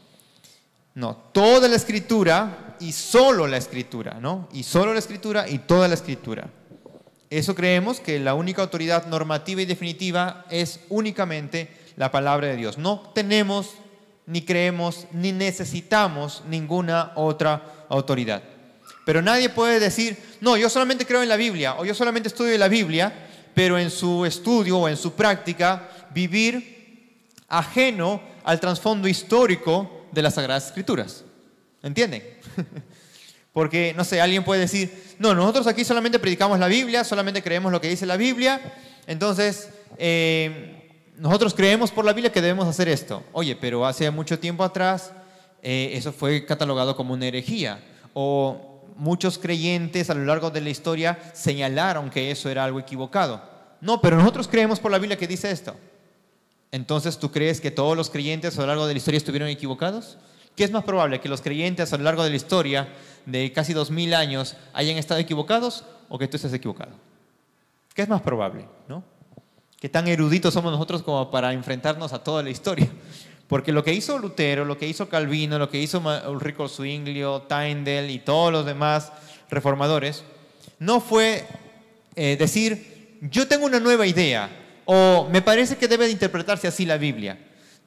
No, toda la Escritura y solo la Escritura, ¿no? Y solo la Escritura y toda la Escritura. Eso creemos que la única autoridad normativa y definitiva es únicamente la palabra de Dios. No tenemos, ni creemos, ni necesitamos ninguna otra autoridad. Pero nadie puede decir, no, yo solamente creo en la Biblia, o yo solamente estudio la Biblia, pero en su estudio o en su práctica vivir ajeno al trasfondo histórico de las Sagradas Escrituras. ¿Entienden? Porque, no sé, alguien puede decir, no, nosotros aquí solamente predicamos la Biblia, solamente creemos lo que dice la Biblia, entonces eh, nosotros creemos por la Biblia que debemos hacer esto. Oye, pero hace mucho tiempo atrás eh, eso fue catalogado como una herejía, o muchos creyentes a lo largo de la historia señalaron que eso era algo equivocado. No, pero nosotros creemos por la Biblia que dice esto. Entonces, ¿tú crees que todos los creyentes a lo largo de la historia estuvieron equivocados? ¿Qué es más probable? ¿Que los creyentes a lo largo de la historia de casi dos mil años hayan estado equivocados o que tú estés equivocado? ¿Qué es más probable? ¿No? ¿Qué tan eruditos somos nosotros como para enfrentarnos a toda la historia? Porque lo que hizo Lutero, lo que hizo Calvino, lo que hizo Ulrico Zwinglio, Tyndale y todos los demás reformadores, no fue eh, decir, yo tengo una nueva idea o me parece que debe de interpretarse así la Biblia.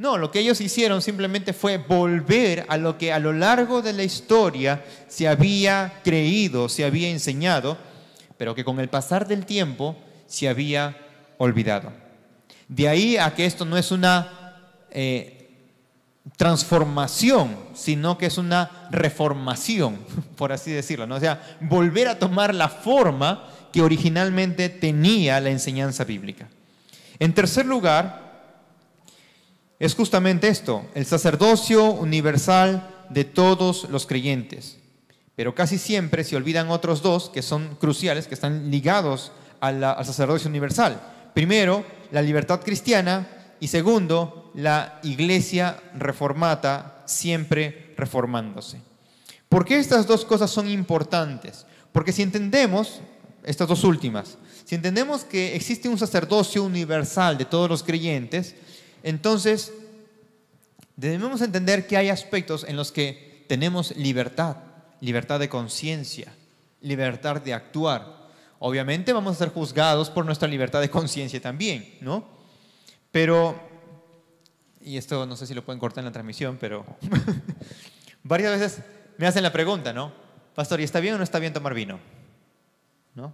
No, lo que ellos hicieron simplemente fue volver a lo que a lo largo de la historia se había creído, se había enseñado, pero que con el pasar del tiempo se había olvidado. De ahí a que esto no es una eh, transformación, sino que es una reformación, por así decirlo, ¿no? O sea, volver a tomar la forma que originalmente tenía la enseñanza bíblica. En tercer lugar, es justamente esto, el sacerdocio universal de todos los creyentes. Pero casi siempre se olvidan otros dos que son cruciales, que están ligados a la, al sacerdocio universal. Primero, la libertad cristiana, y segundo, la iglesia reformata, siempre reformándose. ¿Por qué estas dos cosas son importantes? Porque si entendemos, estas dos últimas, si entendemos que existe un sacerdocio universal de todos los creyentes, entonces debemos entender que hay aspectos en los que tenemos libertad, libertad de conciencia, libertad de actuar. Obviamente vamos a ser juzgados por nuestra libertad de conciencia también, ¿no? Pero, y esto no sé si lo pueden cortar en la transmisión, pero varias veces me hacen la pregunta, ¿no? Pastor, ¿y está bien o no está bien tomar vino? ¿No?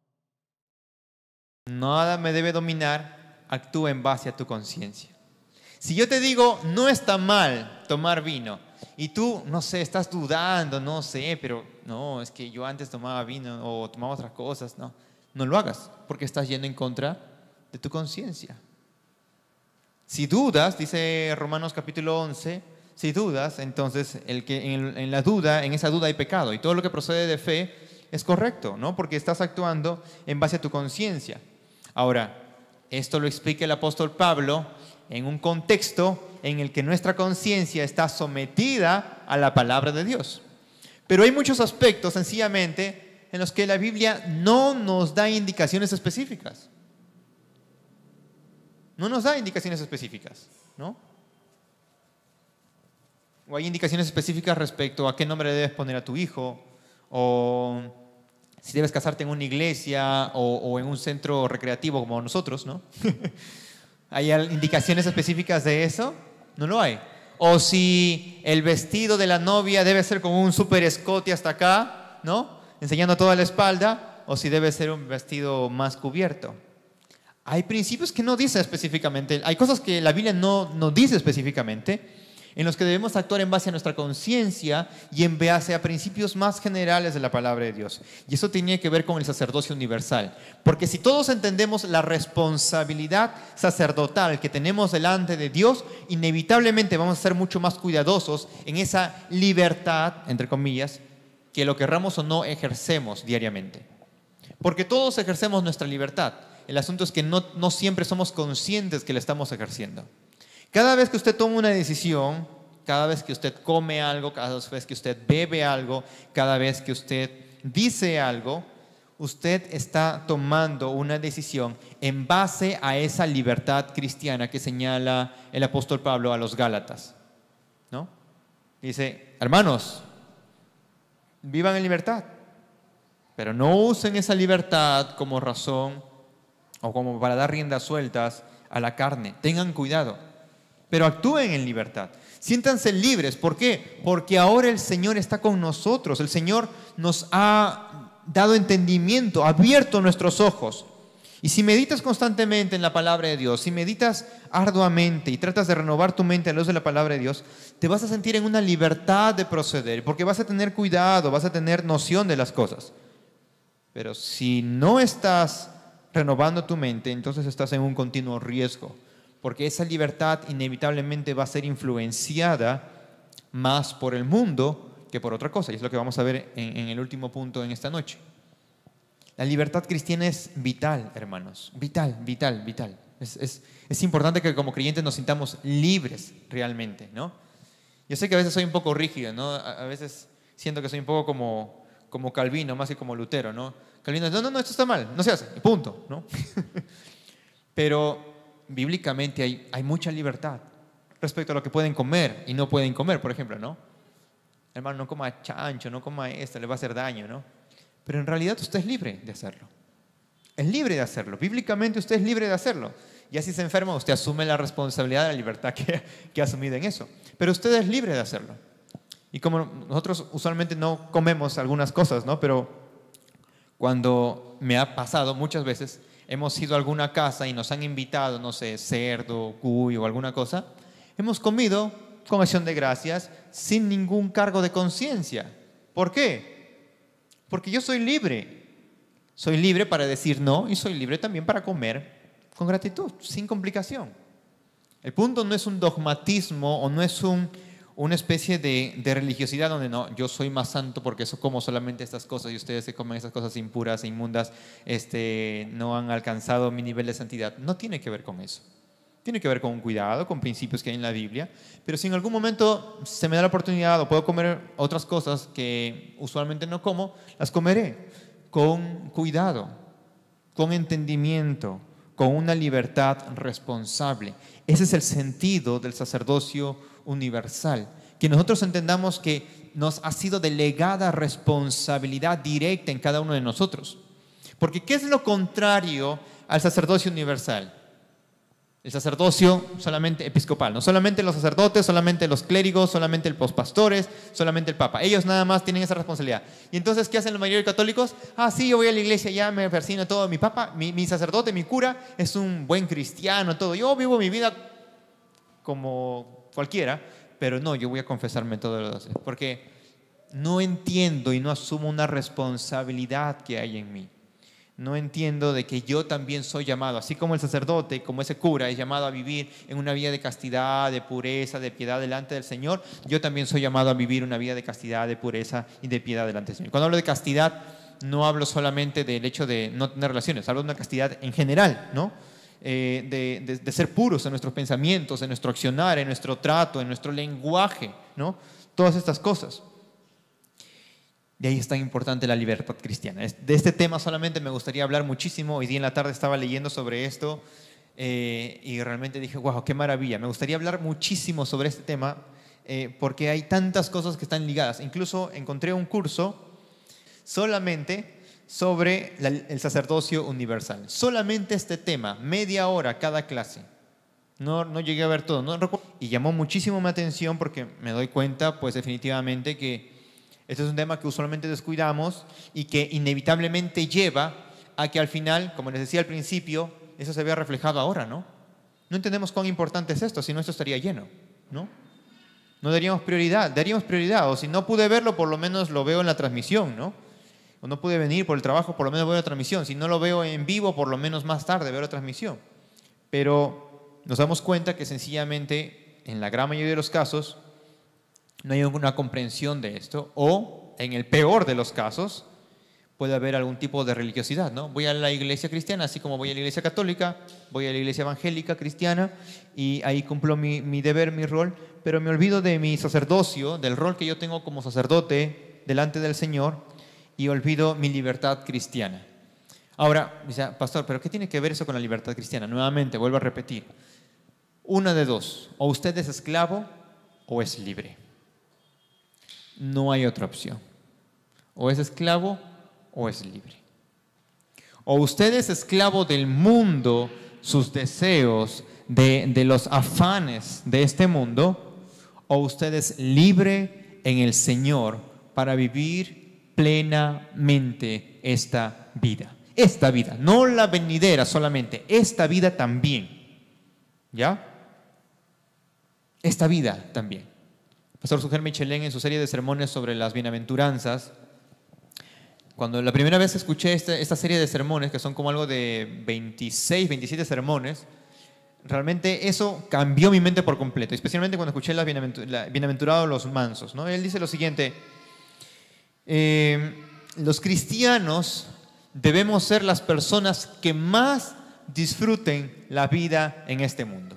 Nada me debe dominar, actúa en base a tu conciencia. Si yo te digo, no está mal tomar vino, y tú, no sé, estás dudando, no sé, pero no, es que yo antes tomaba vino o tomaba otras cosas, no, no lo hagas, porque estás yendo en contra de tu conciencia. Si dudas, dice Romanos capítulo once, si dudas, entonces el que en, en la duda, en esa duda hay pecado, y todo lo que procede de fe es correcto, ¿no? Porque estás actuando en base a tu conciencia. Ahora, esto lo explica el apóstol Pablo en un contexto en el que nuestra conciencia está sometida a la palabra de Dios. Pero hay muchos aspectos, sencillamente, en los que la Biblia no nos da indicaciones específicas. No nos da indicaciones específicas, ¿no? O hay indicaciones específicas respecto a qué nombre le debes poner a tu hijo, o si debes casarte en una iglesia o, o en un centro recreativo como nosotros, ¿no? ¿Hay indicaciones específicas de eso? No lo hay. O si el vestido de la novia debe ser como un super escote hasta acá, ¿no? Enseñando toda la espalda, o si debe ser un vestido más cubierto. Hay principios que no dice específicamente, hay cosas que la Biblia no, no dice específicamente, en los que debemos actuar en base a nuestra conciencia y en base a principios más generales de la palabra de Dios. Y eso tiene que ver con el sacerdocio universal. Porque si todos entendemos la responsabilidad sacerdotal que tenemos delante de Dios, inevitablemente vamos a ser mucho más cuidadosos en esa libertad, entre comillas, que lo querramos o no ejercemos diariamente. Porque todos ejercemos nuestra libertad. El asunto es que no, no siempre somos conscientes que la estamos ejerciendo. Cada vez que usted toma una decisión, cada vez que usted come algo, cada vez que usted bebe algo, cada vez que usted dice algo, usted está tomando una decisión en base a esa libertad cristiana que señala el apóstol Pablo a los Gálatas, ¿no? Dice, hermanos, vivan en libertad, pero no usen esa libertad como razón o como para dar riendas sueltas a la carne. Tengan cuidado. Pero actúen en libertad. Siéntanse libres. ¿Por qué? Porque ahora el Señor está con nosotros. El Señor nos ha dado entendimiento, ha abierto nuestros ojos. Y si meditas constantemente en la palabra de Dios, si meditas arduamente y tratas de renovar tu mente a la luz de la palabra de Dios, te vas a sentir en una libertad de proceder, porque vas a tener cuidado, vas a tener noción de las cosas. Pero si no estás renovando tu mente, entonces estás en un continuo riesgo. Porque esa libertad inevitablemente va a ser influenciada más por el mundo que por otra cosa. Y es lo que vamos a ver en, en el último punto en esta noche. La libertad cristiana es vital, hermanos. Vital, vital, vital. Es, es, es importante que como creyentes nos sintamos libres realmente, ¿no? Yo sé que a veces soy un poco rígido, ¿no? A, a veces siento que soy un poco como, como Calvino, más que como Lutero, ¿no? Calvino dice, no, no, no, esto está mal, no se hace, punto, ¿no? Pero bíblicamente hay, hay mucha libertad respecto a lo que pueden comer y no pueden comer, por ejemplo, ¿no? Hermano, no coma chancho, no coma esto, le va a hacer daño, ¿no? Pero en realidad usted es libre de hacerlo. Es libre de hacerlo. Bíblicamente usted es libre de hacerlo. Ya si se enferma, usted asume la responsabilidad de la libertad que, que ha asumido en eso. Pero usted es libre de hacerlo. Y como nosotros usualmente no comemos algunas cosas, ¿no? Pero cuando me ha pasado muchas veces, hemos ido a alguna casa y nos han invitado, no sé, cerdo, cuy o alguna cosa, hemos comido con acción de gracias sin ningún cargo de conciencia. ¿Por qué? Porque yo soy libre. Soy libre para decir no y soy libre también para comer con gratitud, sin complicación. El punto no es un dogmatismo o no es un, una especie de, de religiosidad donde no, yo soy más santo porque eso como solamente estas cosas y ustedes que comen esas cosas impuras e inmundas este, no han alcanzado mi nivel de santidad. No tiene que ver con eso. Tiene que ver con un cuidado, con principios que hay en la Biblia. Pero si en algún momento se me da la oportunidad o puedo comer otras cosas que usualmente no como, las comeré con cuidado, con entendimiento, con una libertad responsable. Ese es el sentido del sacerdocio universal. Que nosotros entendamos que nos ha sido delegada responsabilidad directa en cada uno de nosotros. Porque ¿qué es lo contrario al sacerdocio universal? El sacerdocio solamente episcopal, no solamente los sacerdotes, solamente los clérigos, solamente los pastores, solamente el papa. Ellos nada más tienen esa responsabilidad. Y entonces, ¿qué hacen la mayoría de católicos? Ah, sí, yo voy a la iglesia, ya me persino todo. Mi papa, mi, mi sacerdote, mi cura es un buen cristiano, todo. Yo vivo mi vida como cualquiera, pero no, yo voy a confesarme todos los días. Porque no entiendo y no asumo una responsabilidad que hay en mí. No entiendo de que yo también soy llamado, así como el sacerdote, como ese cura es llamado a vivir en una vida de castidad, de pureza, de piedad delante del Señor, yo también soy llamado a vivir una vida de castidad, de pureza y de piedad delante del Señor. Cuando hablo de castidad, no hablo solamente del hecho de no tener relaciones, hablo de una castidad en general, ¿no? Eh, de, de, de ser puros en nuestros pensamientos, en nuestro accionar, en nuestro trato, en nuestro lenguaje, ¿no? Todas estas cosas. De ahí es tan importante la libertad cristiana. De este tema solamente me gustaría hablar muchísimo. Hoy día en la tarde estaba leyendo sobre esto eh, y realmente dije, wow, qué maravilla. Me gustaría hablar muchísimo sobre este tema eh, porque hay tantas cosas que están ligadas. Incluso encontré un curso solamente sobre la, el sacerdocio universal. Solamente este tema, media hora cada clase. No, no llegué a ver todo. No recuerdo. Y llamó muchísimo mi atención porque me doy cuenta, pues definitivamente que este es un tema que usualmente descuidamos y que inevitablemente lleva a que al final, como les decía al principio, eso se vea reflejado ahora, ¿no? No entendemos cuán importante es esto, si no esto estaría lleno, ¿no? No daríamos prioridad, daríamos prioridad, o si no pude verlo, por lo menos lo veo en la transmisión, ¿no? O no pude venir por el trabajo, por lo menos veo la transmisión. Si no lo veo en vivo, por lo menos más tarde veo la transmisión. Pero nos damos cuenta que sencillamente, en la gran mayoría de los casos, no hay una comprensión de esto, o en el peor de los casos puede haber algún tipo de religiosidad, ¿no? Voy a la iglesia cristiana, así como voy a la iglesia católica, voy a la iglesia evangélica cristiana y ahí cumplo mi, mi deber, mi rol, pero me olvido de mi sacerdocio, del rol que yo tengo como sacerdote delante del Señor y olvido mi libertad cristiana. Ahora, dice, pastor, ¿pero qué tiene que ver eso con la libertad cristiana? Nuevamente, vuelvo a repetir, una de dos, o usted es esclavo o es libre. No hay otra opción. O es esclavo o es libre. O usted es esclavo del mundo, sus deseos, de, de los afanes de este mundo, o usted es libre en el Señor para vivir plenamente esta vida. Esta vida, no la venidera solamente, esta vida también. ¿Ya? Esta vida también. Pastor Suger Michelén, en su serie de sermones sobre las bienaventuranzas, cuando la primera vez escuché esta, esta serie de sermones, que son como algo de veintiséis, veintisiete sermones, realmente eso cambió mi mente por completo, especialmente cuando escuché las bienaventur la, bienaventurados los mansos, ¿no? Él dice lo siguiente, eh, los cristianos debemos ser las personas que más disfruten la vida en este mundo.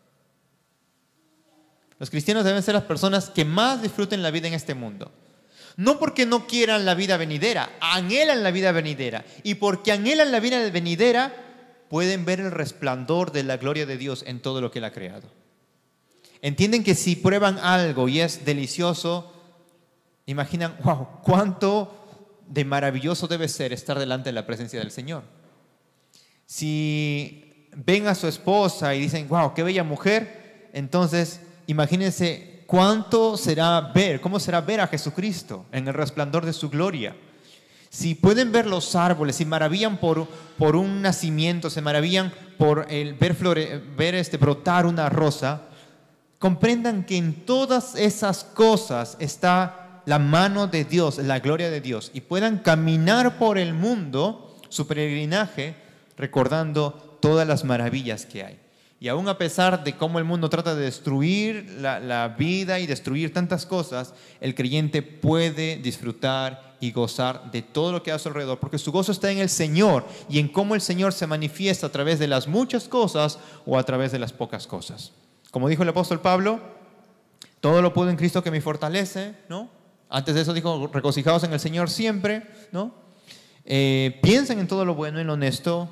Los cristianos deben ser las personas que más disfruten la vida en este mundo. No porque no quieran la vida venidera, anhelan la vida venidera. Y porque anhelan la vida venidera, pueden ver el resplandor de la gloria de Dios en todo lo que Él ha creado. Entienden que si prueban algo y es delicioso, imaginan, wow, cuánto de maravilloso debe ser estar delante de la presencia del Señor. Si ven a su esposa y dicen, wow, qué bella mujer, entonces imagínense cuánto será ver, cómo será ver a Jesucristo en el resplandor de su gloria. Si pueden ver los árboles, se maravillan por, por un nacimiento, se maravillan por el ver, flore, ver este, brotar una rosa, comprendan que en todas esas cosas está la mano de Dios, la gloria de Dios, y puedan caminar por el mundo, su peregrinaje, recordando todas las maravillas que hay. Y aún a pesar de cómo el mundo trata de destruir la, la vida y destruir tantas cosas, el creyente puede disfrutar y gozar de todo lo que hay a su alrededor, porque su gozo está en el Señor y en cómo el Señor se manifiesta a través de las muchas cosas o a través de las pocas cosas. Como dijo el apóstol Pablo, todo lo puedo en Cristo que me fortalece, ¿no? Antes de eso dijo, regocijaos en el Señor siempre, ¿no? Eh, piensen en todo lo bueno y lo honesto.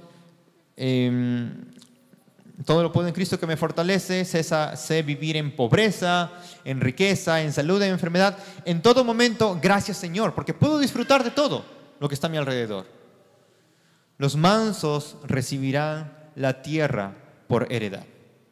Eh, todo lo puedo en Cristo que me fortalece. Sé, sé vivir en pobreza, en riqueza, en salud, en enfermedad. En todo momento, gracias Señor, porque puedo disfrutar de todo lo que está a mi alrededor. Los mansos recibirán la tierra por heredad.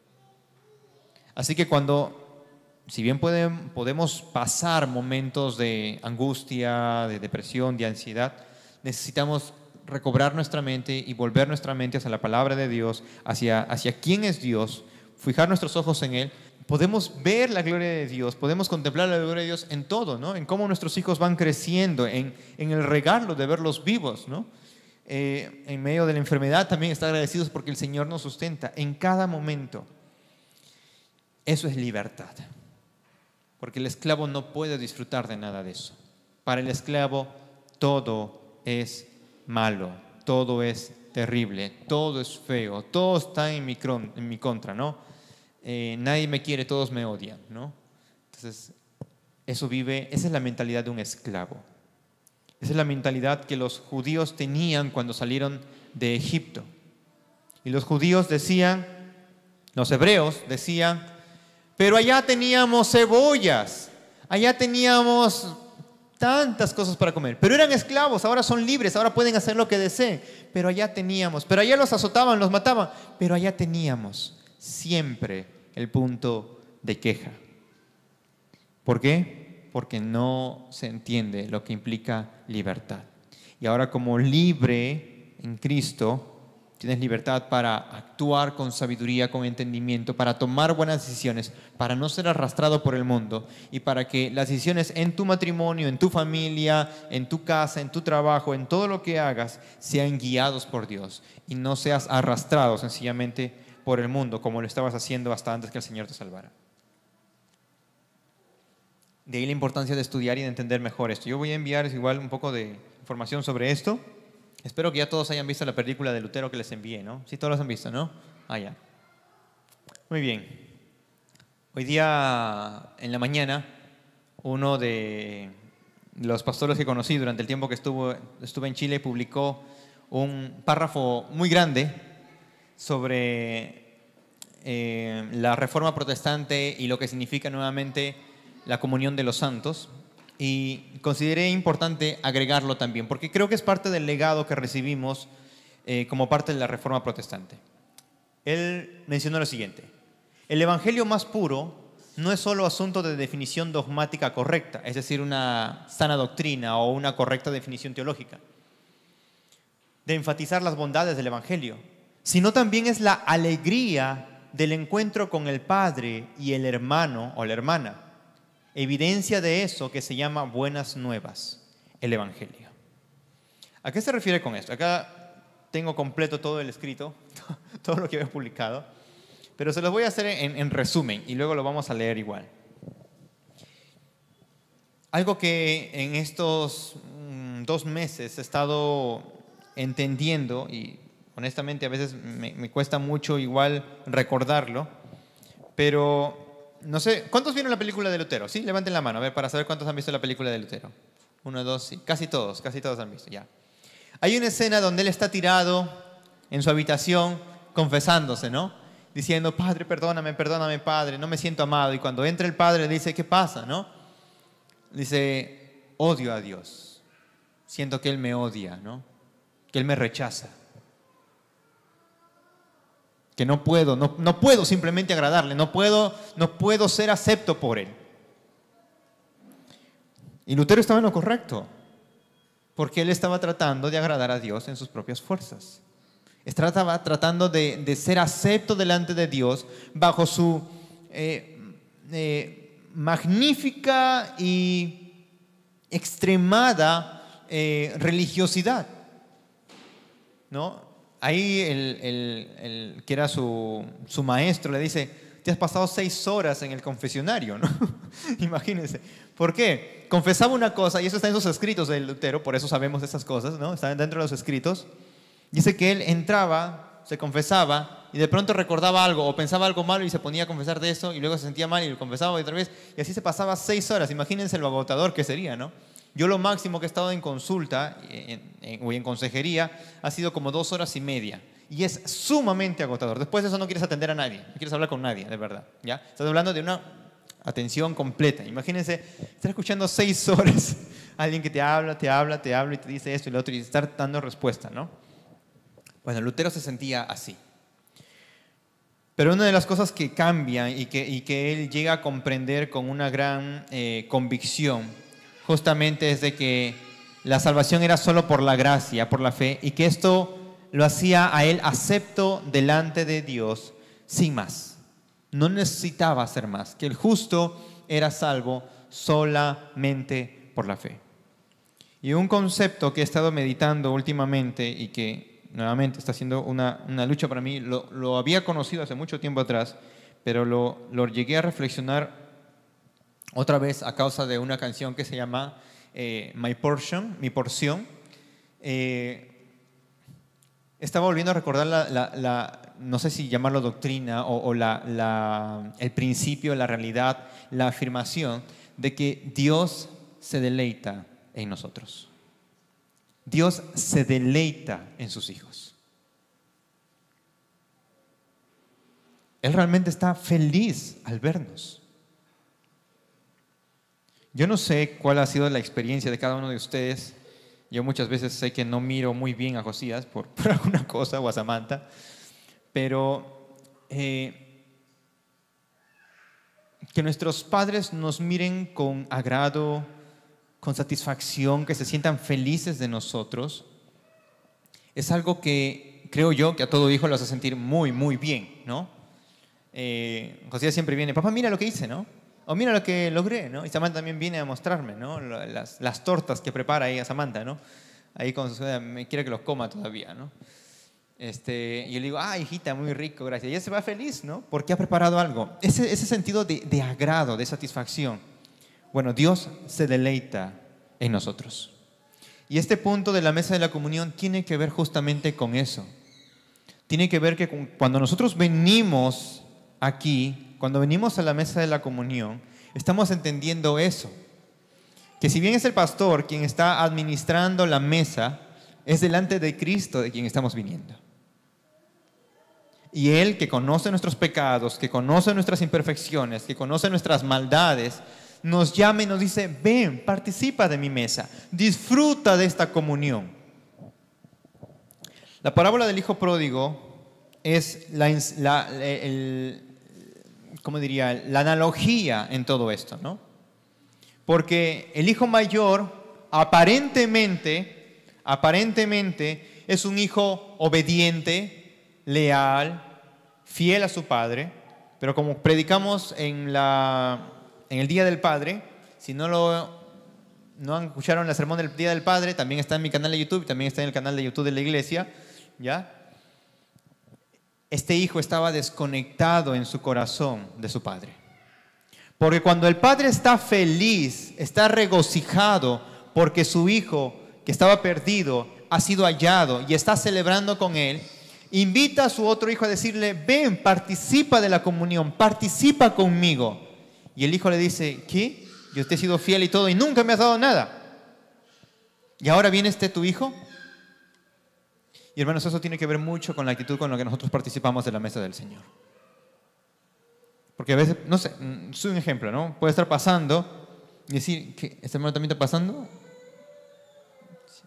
Así que cuando, si bien pueden, podemos pasar momentos de angustia, de depresión, de ansiedad, necesitamos recobrar nuestra mente y volver nuestra mente hacia la palabra de Dios, hacia, hacia quién es Dios, fijar nuestros ojos en Él. Podemos ver la gloria de Dios, podemos contemplar la gloria de Dios en todo, ¿no? En cómo nuestros hijos van creciendo, en, en el regalo de verlos vivos, ¿no? Eh, en medio de la enfermedad también estar agradecidos porque el Señor nos sustenta en cada momento. Eso es libertad, porque el esclavo no puede disfrutar de nada de eso. Para el esclavo todo es malo, todo es terrible, todo es feo, todo está en mi, en mi contra, ¿no? Eh, nadie me quiere, todos me odian, ¿no? Entonces, eso vive, esa es la mentalidad de un esclavo. Esa es la mentalidad que los judíos tenían cuando salieron de Egipto. Y los judíos decían, los hebreos decían, pero allá teníamos cebollas, allá teníamos tantas cosas para comer. Pero eran esclavos, ahora son libres, ahora pueden hacer lo que deseen. Pero allá teníamos, pero allá los azotaban, los mataban. Pero allá teníamos siempre el punto de queja. ¿Por qué? Porque no se entiende lo que implica libertad. Y ahora como libre en Cristo, tienes libertad para actuar con sabiduría, con entendimiento, para tomar buenas decisiones, para no ser arrastrado por el mundo y para que las decisiones en tu matrimonio, en tu familia, en tu casa, en tu trabajo, en todo lo que hagas, sean guiados por Dios y no seas arrastrado sencillamente por el mundo como lo estabas haciendo hasta antes que el Señor te salvara. De ahí la importancia de estudiar y de entender mejor esto. Yo voy a enviarles igual un poco de información sobre esto. Espero que ya todos hayan visto la película de Lutero que les envié, ¿no? Sí, todos los han visto, ¿no? Ah, ya. Muy bien. Hoy día, en la mañana, uno de los pastores que conocí durante el tiempo que estuvo, estuve en Chile publicó un párrafo muy grande sobre eh, la Reforma Protestante y lo que significa nuevamente la comunión de los santos. Y consideré importante agregarlo también, porque creo que es parte del legado que recibimos eh, como parte de la Reforma Protestante. Él mencionó lo siguiente: el evangelio más puro no es solo asunto de definición dogmática correcta, es decir, una sana doctrina o una correcta definición teológica, de enfatizar las bondades del evangelio, sino también es la alegría del encuentro con el Padre y el hermano o la hermana. Evidencia de eso que se llama buenas nuevas, el evangelio. ¿A qué se refiere con esto? Acá tengo completo todo el escrito, todo lo que he publicado, pero se los voy a hacer en, en resumen y luego lo vamos a leer igual. Algo que en estos mm, dos meses he estado entendiendo y honestamente a veces me, me cuesta mucho igual recordarlo, pero no sé, ¿cuántos vieron la película de Lutero? Sí, levanten la mano, a ver, para saber cuántos han visto la película de Lutero. Uno, dos, sí, casi todos, casi todos han visto, ya. Hay una escena donde él está tirado en su habitación confesándose, ¿no? Diciendo, Padre, perdóname, perdóname, Padre, no me siento amado. Y cuando entra el Padre le dice, ¿qué pasa, no? Dice, odio a Dios. Siento que Él me odia, ¿no? Que Él me rechaza. que no puedo, no, no puedo simplemente agradarle, no puedo, no puedo ser acepto por él. Y Lutero estaba en lo correcto, porque él estaba tratando de agradar a Dios en sus propias fuerzas. Estaba tratando de, de ser acepto delante de Dios bajo su eh, eh, magnífica y extremada eh, religiosidad, ¿no? Ahí el, el, el que era su, su maestro le dice: te has pasado seis horas en el confesionario, ¿no? Imagínense. ¿Por qué? Confesaba una cosa, y eso está en los escritos de Lutero, por eso sabemos esas cosas, ¿no? Están dentro de los escritos. Dice que él entraba, se confesaba, y de pronto recordaba algo, o pensaba algo malo y se ponía a confesar de eso, y luego se sentía mal y lo confesaba otra vez, y así se pasaba seis horas. Imagínense lo agotador que sería, ¿no? Yo lo máximo que he estado en consulta en, en, o en consejería ha sido como dos horas y media. Y es sumamente agotador. Después de eso no quieres atender a nadie, no quieres hablar con nadie, de verdad, ¿ya? Estás hablando de una atención completa. Imagínense estar escuchando seis horas a alguien que te habla, te habla, te habla y te dice esto y lo otro y estar dando respuesta, ¿no? Bueno, Lutero se sentía así. Pero una de las cosas que cambia y que, y que él llega a comprender con una gran eh, convicción justamente es de que la salvación era solo por la gracia, por la fe, y que esto lo hacía a él acepto delante de Dios sin más. No necesitaba hacer más, que el justo era salvo solamente por la fe. Y un concepto que he estado meditando últimamente y que nuevamente está siendo una, una lucha para mí, lo, lo había conocido hace mucho tiempo atrás, pero lo, lo llegué a reflexionar otra vez a causa de una canción que se llama eh, My Portion, Mi Porción. Eh, estaba volviendo a recordar la, la, la, no sé si llamarlo doctrina o, o la, la, el principio, la realidad, la afirmación de que Dios se deleita en nosotros. Dios se deleita en sus hijos. Él realmente está feliz al vernos. Yo no sé cuál ha sido la experiencia de cada uno de ustedes. Yo muchas veces sé que no miro muy bien a Josías por, por alguna cosa, o a Samantha, pero eh, que nuestros padres nos miren con agrado, con satisfacción, que se sientan felices de nosotros, es algo que creo yo que a todo hijo lo hace sentir muy, muy bien, ¿no? Eh, José siempre viene: papá, mira lo que hice, ¿no? O mira lo que logré, ¿no? Y Samantha también viene a mostrarme, ¿no? Las, las tortas que prepara ella, Samantha, ¿no? Ahí con su, me quiere que los coma todavía, ¿no? Este, y yo le digo: ah, hijita, muy rico, gracias. Y ella se va feliz, ¿no? Porque ha preparado algo. Ese, ese sentido de, de agrado, de satisfacción. Bueno, Dios se deleita en nosotros. Y este punto de la mesa de la comunión tiene que ver justamente con eso. Tiene que ver que cuando nosotros venimos aquí, cuando venimos a la mesa de la comunión, estamos entendiendo eso. Que si bien es el pastor quien está administrando la mesa, es delante de Cristo de quien estamos viniendo. Y Él, que conoce nuestros pecados, que conoce nuestras imperfecciones, que conoce nuestras maldades, nos llama y nos dice: ven, participa de mi mesa, disfruta de esta comunión. La parábola del hijo pródigo es la, la, el, ¿cómo diría? La analogía en todo esto, ¿no? Porque el hijo mayor aparentemente, aparentemente es un hijo obediente, leal, fiel a su padre, pero como predicamos en la... en el Día del Padre, si no lo no escucharon la sermón del Día del Padre, también está en mi canal de YouTube, también está en el canal de YouTube de la iglesia, ¿ya? Este hijo estaba desconectado en su corazón de su padre. Porque cuando el padre está feliz, está regocijado porque su hijo que estaba perdido ha sido hallado y está celebrando con él, invita a su otro hijo a decirle: ven, participa de la comunión, participa conmigo. Y el hijo le dice: ¿qué? Yo te he sido fiel y todo y nunca me has dado nada. ¿Y ahora viene este tu hijo? Y hermanos, eso tiene que ver mucho con la actitud con la que nosotros participamos de la mesa del Señor. Porque a veces, no sé, es un ejemplo, ¿no? Puede estar pasando y decir: ¿qué? ¿Este hermano también está pasando?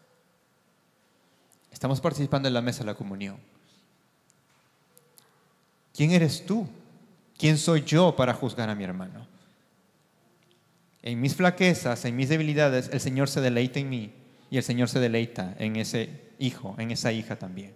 Estamos participando en la mesa de la comunión. ¿quién eres tú? ¿Quién soy yo para juzgar a mi hermano? En mis flaquezas, en mis debilidades, el Señor se deleita en mí y el Señor se deleita en ese hijo, en esa hija también.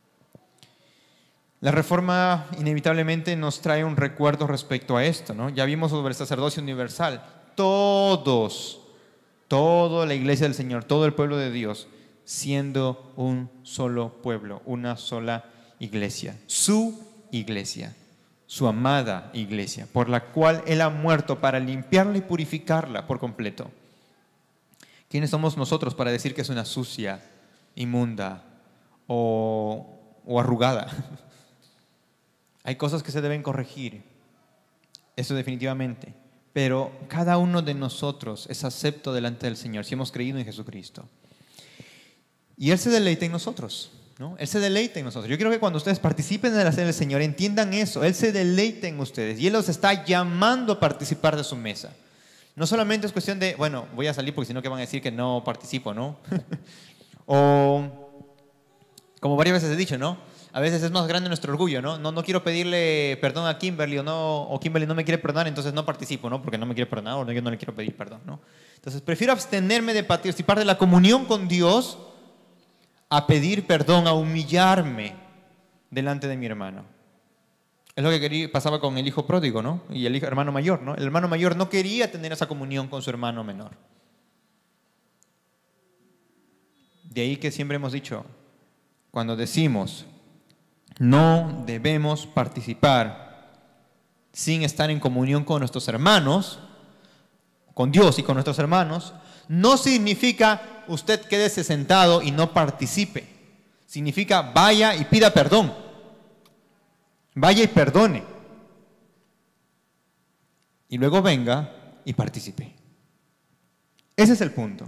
La reforma inevitablemente nos trae un recuerdo respecto a esto, ¿no? Ya vimos sobre el sacerdocio universal. Todos, toda la iglesia del Señor, todo el pueblo de Dios, siendo un solo pueblo, una sola iglesia. Su iglesia, su amada iglesia, por la cual Él ha muerto para limpiarla y purificarla por completo. ¿Quiénes somos nosotros para decir que es una sucia, inmunda o, o arrugada? Hay cosas que se deben corregir, eso definitivamente, pero cada uno de nosotros es acepto delante del Señor si hemos creído en Jesucristo. Y Él se deleita en nosotros, ¿no? Él se deleita en nosotros. Yo quiero que cuando ustedes participen de la cena del Señor entiendan eso. Él se deleita en ustedes y Él los está llamando a participar de su mesa. No solamente es cuestión de, bueno, voy a salir porque si no, ¿qué van a decir que no participo, no? O, como varias veces he dicho, ¿no? A veces es más grande nuestro orgullo, ¿no? No, no quiero pedirle perdón a Kimberly o, no, o Kimberly no me quiere perdonar, entonces no participo, ¿no? Porque no me quiere perdonar o no, yo no le quiero pedir perdón, ¿no? Entonces prefiero abstenerme de participar de la comunión con Dios a pedir perdón, a humillarme delante de mi hermano. Es lo que quería, pasaba con el hijo pródigo, ¿no? Y el hijo, hermano mayor, ¿no? El hermano mayor no quería tener esa comunión con su hermano menor. De ahí que siempre hemos dicho, cuando decimos no debemos participar sin estar en comunión con nuestros hermanos, con Dios y con nuestros hermanos, no significa usted quédese sentado y no participe. Significa vaya y pida perdón. Vaya y perdone. Y luego venga y participe. Ese es el punto.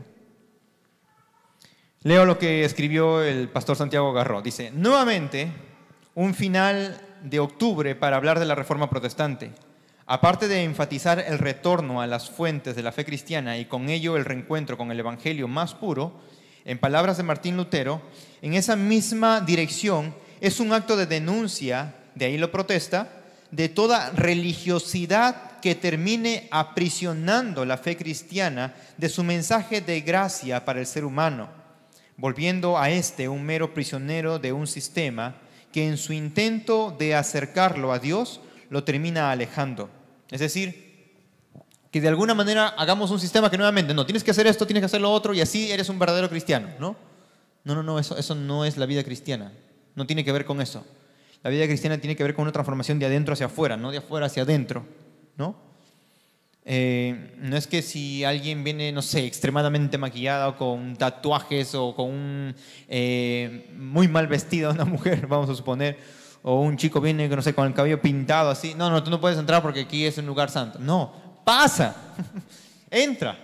Leo lo que escribió el pastor Santiago Garró. Dice, nuevamente, un final de octubre para hablar de la Reforma Protestante. Aparte de enfatizar el retorno a las fuentes de la fe cristiana y con ello el reencuentro con el Evangelio más puro, en palabras de Martín Lutero, en esa misma dirección es un acto de denuncia, de ahí lo protesta, de toda religiosidad que termine aprisionando la fe cristiana de su mensaje de gracia para el ser humano, volviendo a este un mero prisionero de un sistema que en su intento de acercarlo a Dios lo termina alejando. Es decir, que de alguna manera hagamos un sistema que nuevamente, no, tienes que hacer esto, tienes que hacer lo otro y así eres un verdadero cristiano, ¿no? No, no, no, eso, eso no es la vida cristiana, no tiene que ver con eso. La vida cristiana tiene que ver con una transformación de adentro hacia afuera, no de afuera hacia adentro, ¿no? Eh, no es que si alguien viene, no sé, extremadamente maquillada o con tatuajes o con un eh, muy mal vestida una mujer, vamos a suponer, o un chico viene, no sé, con el cabello pintado así, no, no, tú no puedes entrar porque aquí es un lugar santo. No, pasa, entra.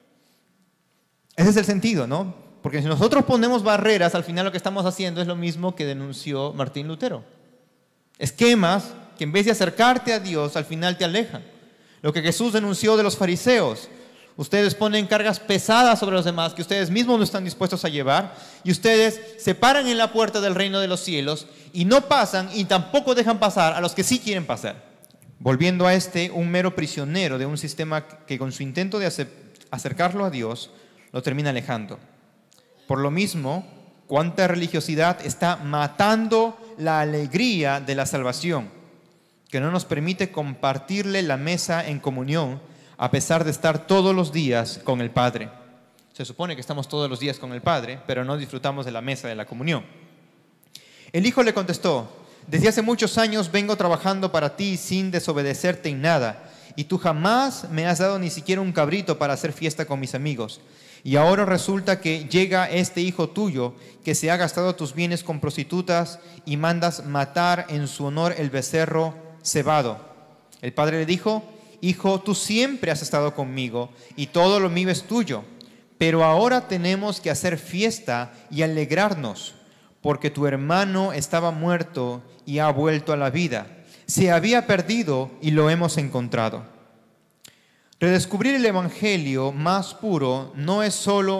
Ese es el sentido, ¿no? Porque si nosotros ponemos barreras, al final lo que estamos haciendo es lo mismo que denunció Martín Lutero. Esquemas que en vez de acercarte a Dios, al final te alejan. Lo que Jesús denunció de los fariseos. Ustedes ponen cargas pesadas sobre los demás que ustedes mismos no están dispuestos a llevar y ustedes se paran en la puerta del reino de los cielos y no pasan y tampoco dejan pasar a los que sí quieren pasar. Volviendo a este, un mero prisionero de un sistema que con su intento de acercarlo a Dios lo termina alejando. Por lo mismo, cuánta religiosidad está matando la alegría de la salvación, que no nos permite compartirle la mesa en comunión a pesar de estar todos los días con el Padre. Se supone que estamos todos los días con el Padre, pero no disfrutamos de la mesa de la comunión. El hijo le contestó, desde hace muchos años vengo trabajando para ti sin desobedecerte en nada, y tú jamás me has dado ni siquiera un cabrito para hacer fiesta con mis amigos. Y ahora resulta que llega este hijo tuyo que se ha gastado tus bienes con prostitutas y mandas matar en su honor el becerro cebado. El padre le dijo, hijo, tú siempre has estado conmigo y todo lo mío es tuyo, pero ahora tenemos que hacer fiesta y alegrarnos, porque tu hermano estaba muerto y ha vuelto a la vida. Se había perdido y lo hemos encontrado. Redescubrir el Evangelio más puro no es solo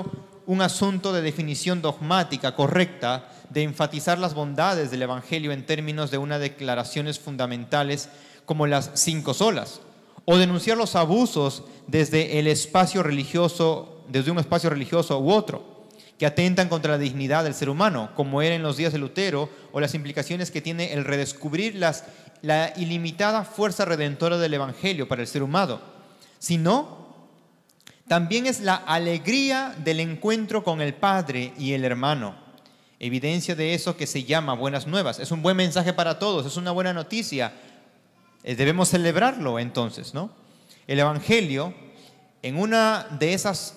un asunto de definición dogmática correcta, de enfatizar las bondades del Evangelio en términos de unas declaraciones fundamentales como las cinco solas, o denunciar los abusos desde el espacio religioso, desde un espacio religioso u otro, que atentan contra la dignidad del ser humano, como era en los días de Lutero, o las implicaciones que tiene el redescubrir las, la ilimitada fuerza redentora del Evangelio para el ser humano, sino también es la alegría del encuentro con el Padre y el hermano, evidencia de eso que se llama buenas nuevas. Es un buen mensaje para todos, es una buena noticia. Debemos celebrarlo entonces, ¿no? El Evangelio, en una de esas,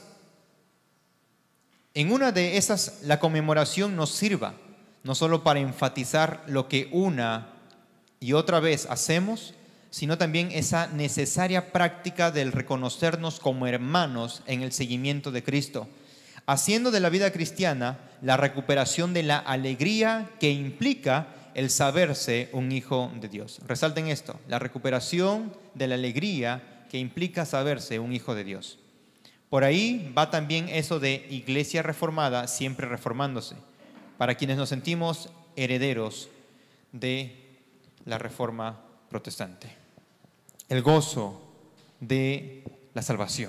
en una de esas, la conmemoración nos sirva, no solo para enfatizar lo que una y otra vez hacemos, sino también esa necesaria práctica del reconocernos como hermanos en el seguimiento de Cristo, haciendo de la vida cristiana la recuperación de la alegría que implica el saberse un hijo de Dios. Resalten esto, la recuperación de la alegría que implica saberse un hijo de Dios. Por ahí va también eso de iglesia reformada, siempre reformándose, para quienes nos sentimos herederos de la reforma protestante. El gozo de la salvación.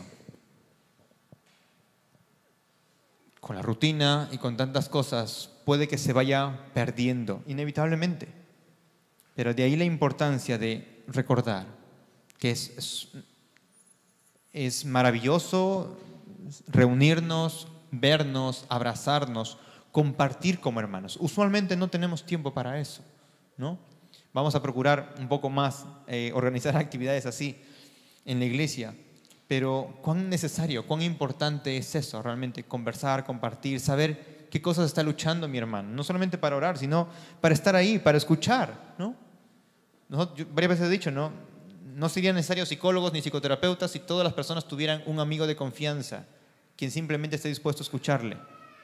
Con la rutina y con tantas cosas puede que se vaya perdiendo, inevitablemente. Pero de ahí la importancia de recordar que es, es, es maravilloso reunirnos, vernos, abrazarnos, compartir como hermanos. Usualmente no tenemos tiempo para eso, ¿no? Vamos a procurar un poco más eh, organizar actividades así en la iglesia. Pero cuán necesario, cuán importante es eso realmente, conversar, compartir, saber qué cosas está luchando mi hermano. No solamente para orar, sino para estar ahí, para escuchar, ¿no? Nosotros, yo varias veces he dicho, ¿no? No serían necesarios psicólogos ni psicoterapeutas si todas las personas tuvieran un amigo de confianza, quien simplemente esté dispuesto a escucharle.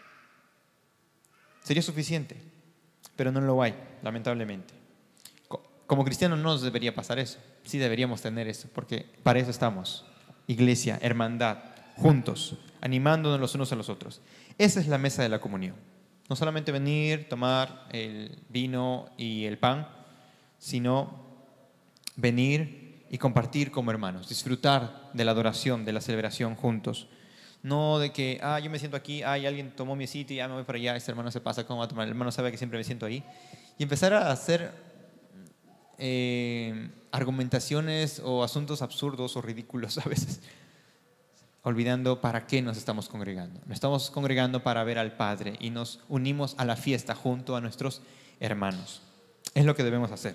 Sería suficiente, pero no lo hay, lamentablemente. Como cristianos no nos debería pasar eso. Sí deberíamos tener eso, porque para eso estamos. Iglesia, hermandad, juntos, animándonos los unos a los otros. Esa es la mesa de la comunión. No solamente venir, tomar el vino y el pan, sino venir y compartir como hermanos, disfrutar de la adoración, de la celebración juntos. No de que, ah, yo me siento aquí, ah, alguien tomó mi sitio y ya me voy para allá, este hermano se pasa, ¿cómo va a tomar? El hermano sabe que siempre me siento ahí. Y empezar a hacer Eh, argumentaciones o asuntos absurdos o ridículos a veces, olvidando para qué nos estamos congregando. Nos estamos congregando para ver al Padre y nos unimos a la fiesta junto a nuestros hermanos. Es lo que debemos hacer.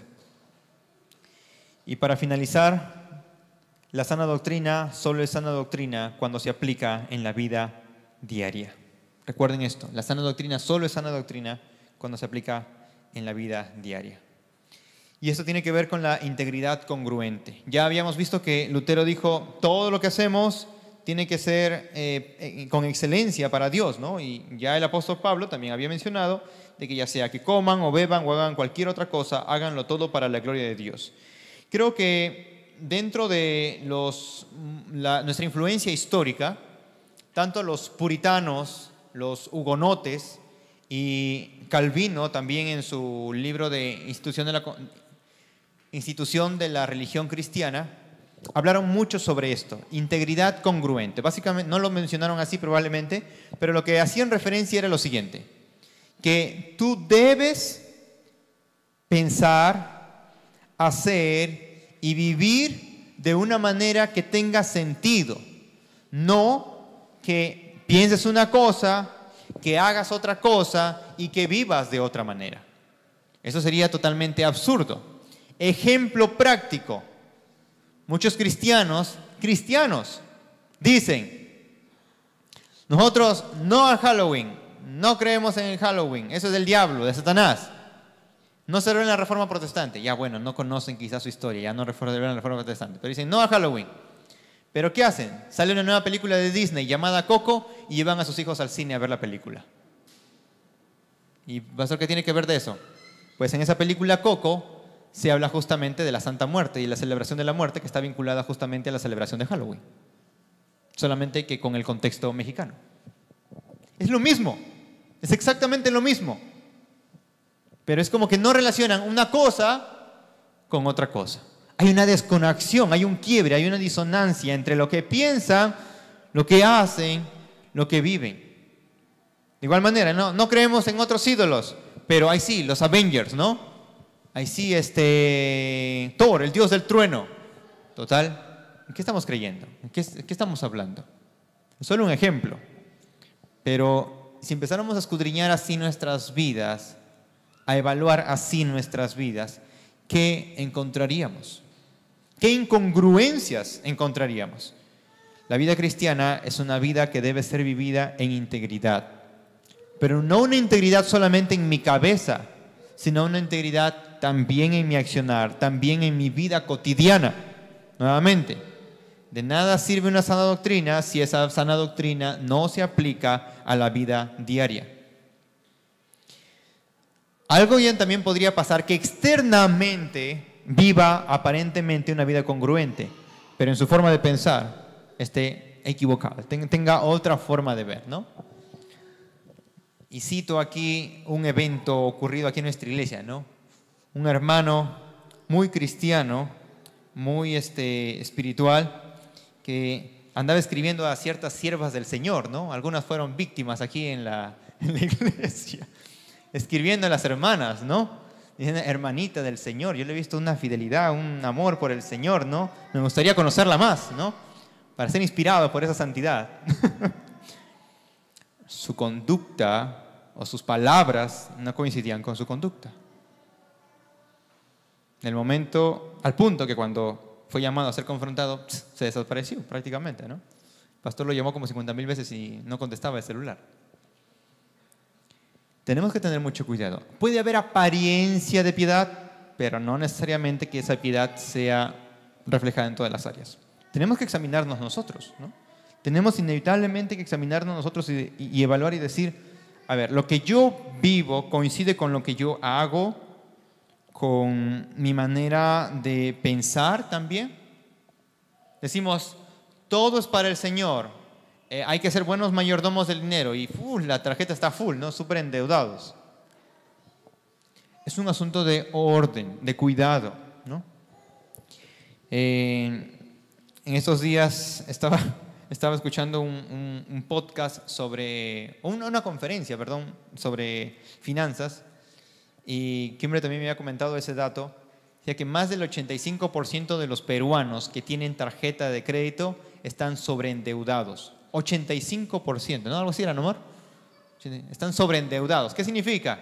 Y para finalizar, la sana doctrina solo es sana doctrina cuando se aplica en la vida diaria. Recuerden esto, la sana doctrina solo es sana doctrina cuando se aplica en la vida diaria. Y esto tiene que ver con la integridad congruente. Ya habíamos visto que Lutero dijo, todo lo que hacemos tiene que ser eh, con excelencia para Dios, ¿no? Y ya el apóstol Pablo también había mencionado de que ya sea que coman o beban o hagan cualquier otra cosa, háganlo todo para la gloria de Dios. Creo que dentro de los, la, nuestra influencia histórica, tanto los puritanos, los hugonotes y Calvino también en su libro de Institución de la Institución de la Religión Cristiana, hablaron mucho sobre esto, integridad congruente. Básicamente, no lo mencionaron así probablemente, pero lo que hacían referencia era lo siguiente, que tú debes pensar, hacer y vivir de una manera que tenga sentido, no que pienses una cosa, que hagas otra cosa y que vivas de otra manera. Eso sería totalmente absurdo. Ejemplo práctico. Muchos cristianos, cristianos, dicen, nosotros no al Halloween, no creemos en el Halloween, eso es del diablo, de Satanás. No se en la Reforma Protestante. Ya bueno, no conocen quizás su historia, ya no refieren a la Reforma Protestante, pero dicen no al Halloween. ¿Pero qué hacen? Sale una nueva película de Disney llamada Coco y llevan a sus hijos al cine a ver la película. ¿Y pastor, qué tiene que ver de eso? Pues en esa película Coco se habla justamente de la Santa Muerte y la celebración de la muerte que está vinculada justamente a la celebración de Halloween. Solamente que con el contexto mexicano. Es lo mismo, es exactamente lo mismo. Pero es como que no relacionan una cosa con otra cosa. Hay una desconexión, hay un quiebre, hay una disonancia entre lo que piensan, lo que hacen, lo que viven. De igual manera, no, no creemos en otros ídolos, pero ahí sí, los Avengers, ¿no? Ahí sí, este, Thor, el dios del trueno. Total, ¿en qué estamos creyendo? ¿En qué, en qué estamos hablando? Solo un ejemplo. Pero si empezáramos a escudriñar así nuestras vidas, a evaluar así nuestras vidas, ¿qué encontraríamos? ¿Qué incongruencias encontraríamos? La vida cristiana es una vida que debe ser vivida en integridad, pero no una integridad solamente en mi cabeza, sino una integridad también en mi accionar, también en mi vida cotidiana. Nuevamente, de nada sirve una sana doctrina si esa sana doctrina no se aplica a la vida diaria. Algo bien también podría pasar que externamente viva aparentemente una vida congruente, pero en su forma de pensar esté equivocada, tenga otra forma de ver, ¿no? Y cito aquí un evento ocurrido aquí en nuestra iglesia, ¿no? Un hermano muy cristiano, muy este, espiritual, que andaba escribiendo a ciertas siervas del Señor, ¿no? Algunas fueron víctimas aquí en la, en la iglesia. Escribiendo a las hermanas, ¿no? Diciendo, hermanita del Señor, yo le he visto una fidelidad, un amor por el Señor, ¿no? Me gustaría conocerla más, ¿no? Para ser inspirado por esa santidad. Su conducta o sus palabras no coincidían con su conducta. En el momento, al punto que cuando fue llamado a ser confrontado, se desapareció prácticamente, ¿no? El pastor lo llamó como cincuenta mil veces y no contestaba el celular. Tenemos que tener mucho cuidado. Puede haber apariencia de piedad, pero no necesariamente que esa piedad sea reflejada en todas las áreas. Tenemos que examinarnos nosotros, ¿no? Tenemos inevitablemente que examinarnos nosotros y, y evaluar y decir, a ver, lo que yo vivo coincide con lo que yo hago, con mi manera de pensar también. Decimos, todo es para el Señor. Eh, hay que ser buenos mayordomos del dinero y uh, la tarjeta está full, ¿no? Súper endeudados. Es un asunto de orden, de cuidado, ¿no? Eh, en estos días estaba, estaba escuchando un, un, un podcast sobre, una, una conferencia, perdón, sobre finanzas, y Kimberly también me había comentado ese dato, decía que más del ochenta y cinco por ciento de los peruanos que tienen tarjeta de crédito están sobreendeudados. ochenta y cinco por ciento, ¿no? Algo así era, ¿no, amor? Están sobreendeudados. ¿Qué significa?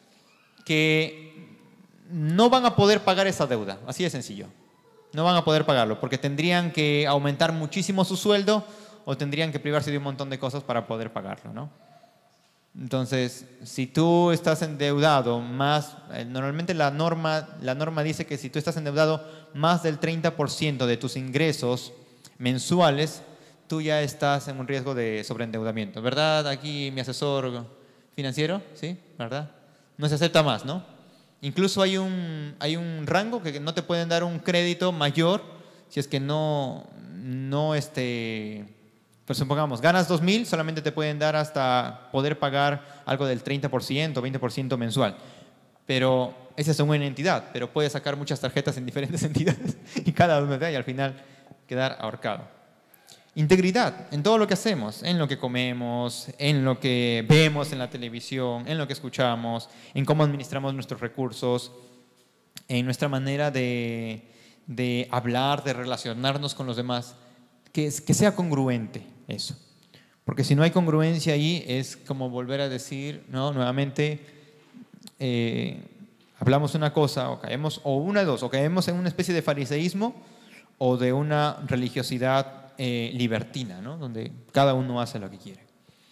Que no van a poder pagar esa deuda, así de sencillo. No van a poder pagarlo porque tendrían que aumentar muchísimo su sueldo o tendrían que privarse de un montón de cosas para poder pagarlo, ¿no? Entonces, si tú estás endeudado más, normalmente la norma, la norma dice que si tú estás endeudado más del treinta por ciento de tus ingresos mensuales, tú ya estás en un riesgo de sobreendeudamiento, ¿verdad? Aquí mi asesor financiero, ¿sí? ¿Verdad? No se acepta más, ¿no? Incluso hay un, hay un rango que no te pueden dar un crédito mayor si es que no, no este, pues supongamos, ganas dos mil, solamente te pueden dar hasta poder pagar algo del treinta por ciento, veinte por ciento mensual. Pero esa es una entidad, pero puedes sacar muchas tarjetas en diferentes entidades y cada una de ellas al final quedar ahorcado. Integridad en todo lo que hacemos, en lo que comemos, en lo que vemos en la televisión, en lo que escuchamos, en cómo administramos nuestros recursos, en nuestra manera de, de hablar, de relacionarnos con los demás, que, que sea congruente eso. Porque si no hay congruencia ahí es como volver a decir, ¿no? Nuevamente, eh, hablamos una cosa o caemos, o una de dos, o caemos en una especie de fariseísmo o de una religiosidad Eh, libertina, ¿no? Donde cada uno hace lo que quiere.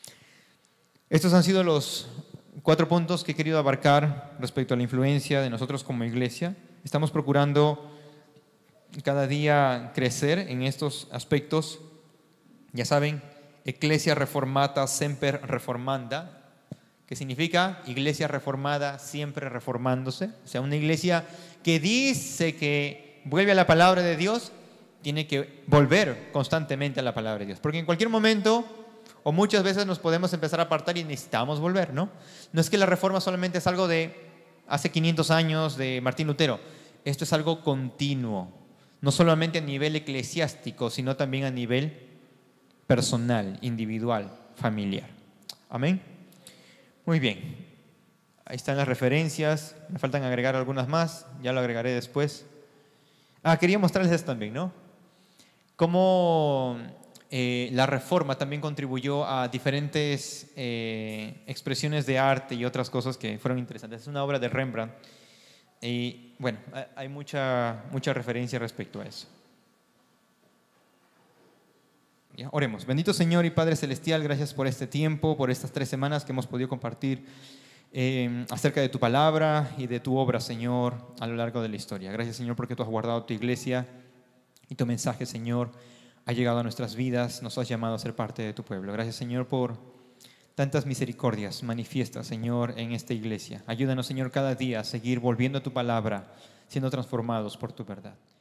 Estos han sido los cuatro puntos que he querido abarcar respecto a la influencia de nosotros como iglesia. Estamos procurando cada día crecer en estos aspectos. Ya saben, Ecclesia Reformata Semper Reformanda, que significa iglesia reformada siempre reformándose. O sea, una iglesia que dice que vuelve a la palabra de Dios, tiene que volver constantemente a la palabra de Dios. Porque en cualquier momento O muchas veces nos podemos empezar a apartar y necesitamos volver, ¿no? No es que la reforma solamente es algo de hace quinientos años de Martín Lutero. Esto es algo continuo, no solamente a nivel eclesiástico, sino también a nivel personal, individual, familiar. Amén. Muy bien. Ahí están las referencias. Me faltan agregar algunas más. Ya lo agregaré después. Ah, quería mostrarles esto también, ¿no? Cómo eh, la Reforma también contribuyó a diferentes eh, expresiones de arte y otras cosas que fueron interesantes. Es una obra de Rembrandt. Y bueno, hay mucha, mucha referencia respecto a eso. Ya, oremos. Bendito Señor y Padre Celestial, gracias por este tiempo, por estas tres semanas que hemos podido compartir eh, acerca de tu palabra y de tu obra, Señor, a lo largo de la historia. Gracias, Señor, porque tú has guardado tu iglesia y tu mensaje, Señor, ha llegado a nuestras vidas, nos has llamado a ser parte de tu pueblo. Gracias, Señor, por tantas misericordias manifiestas, Señor, en esta iglesia. Ayúdanos, Señor, cada día a seguir volviendo a tu palabra, siendo transformados por tu verdad.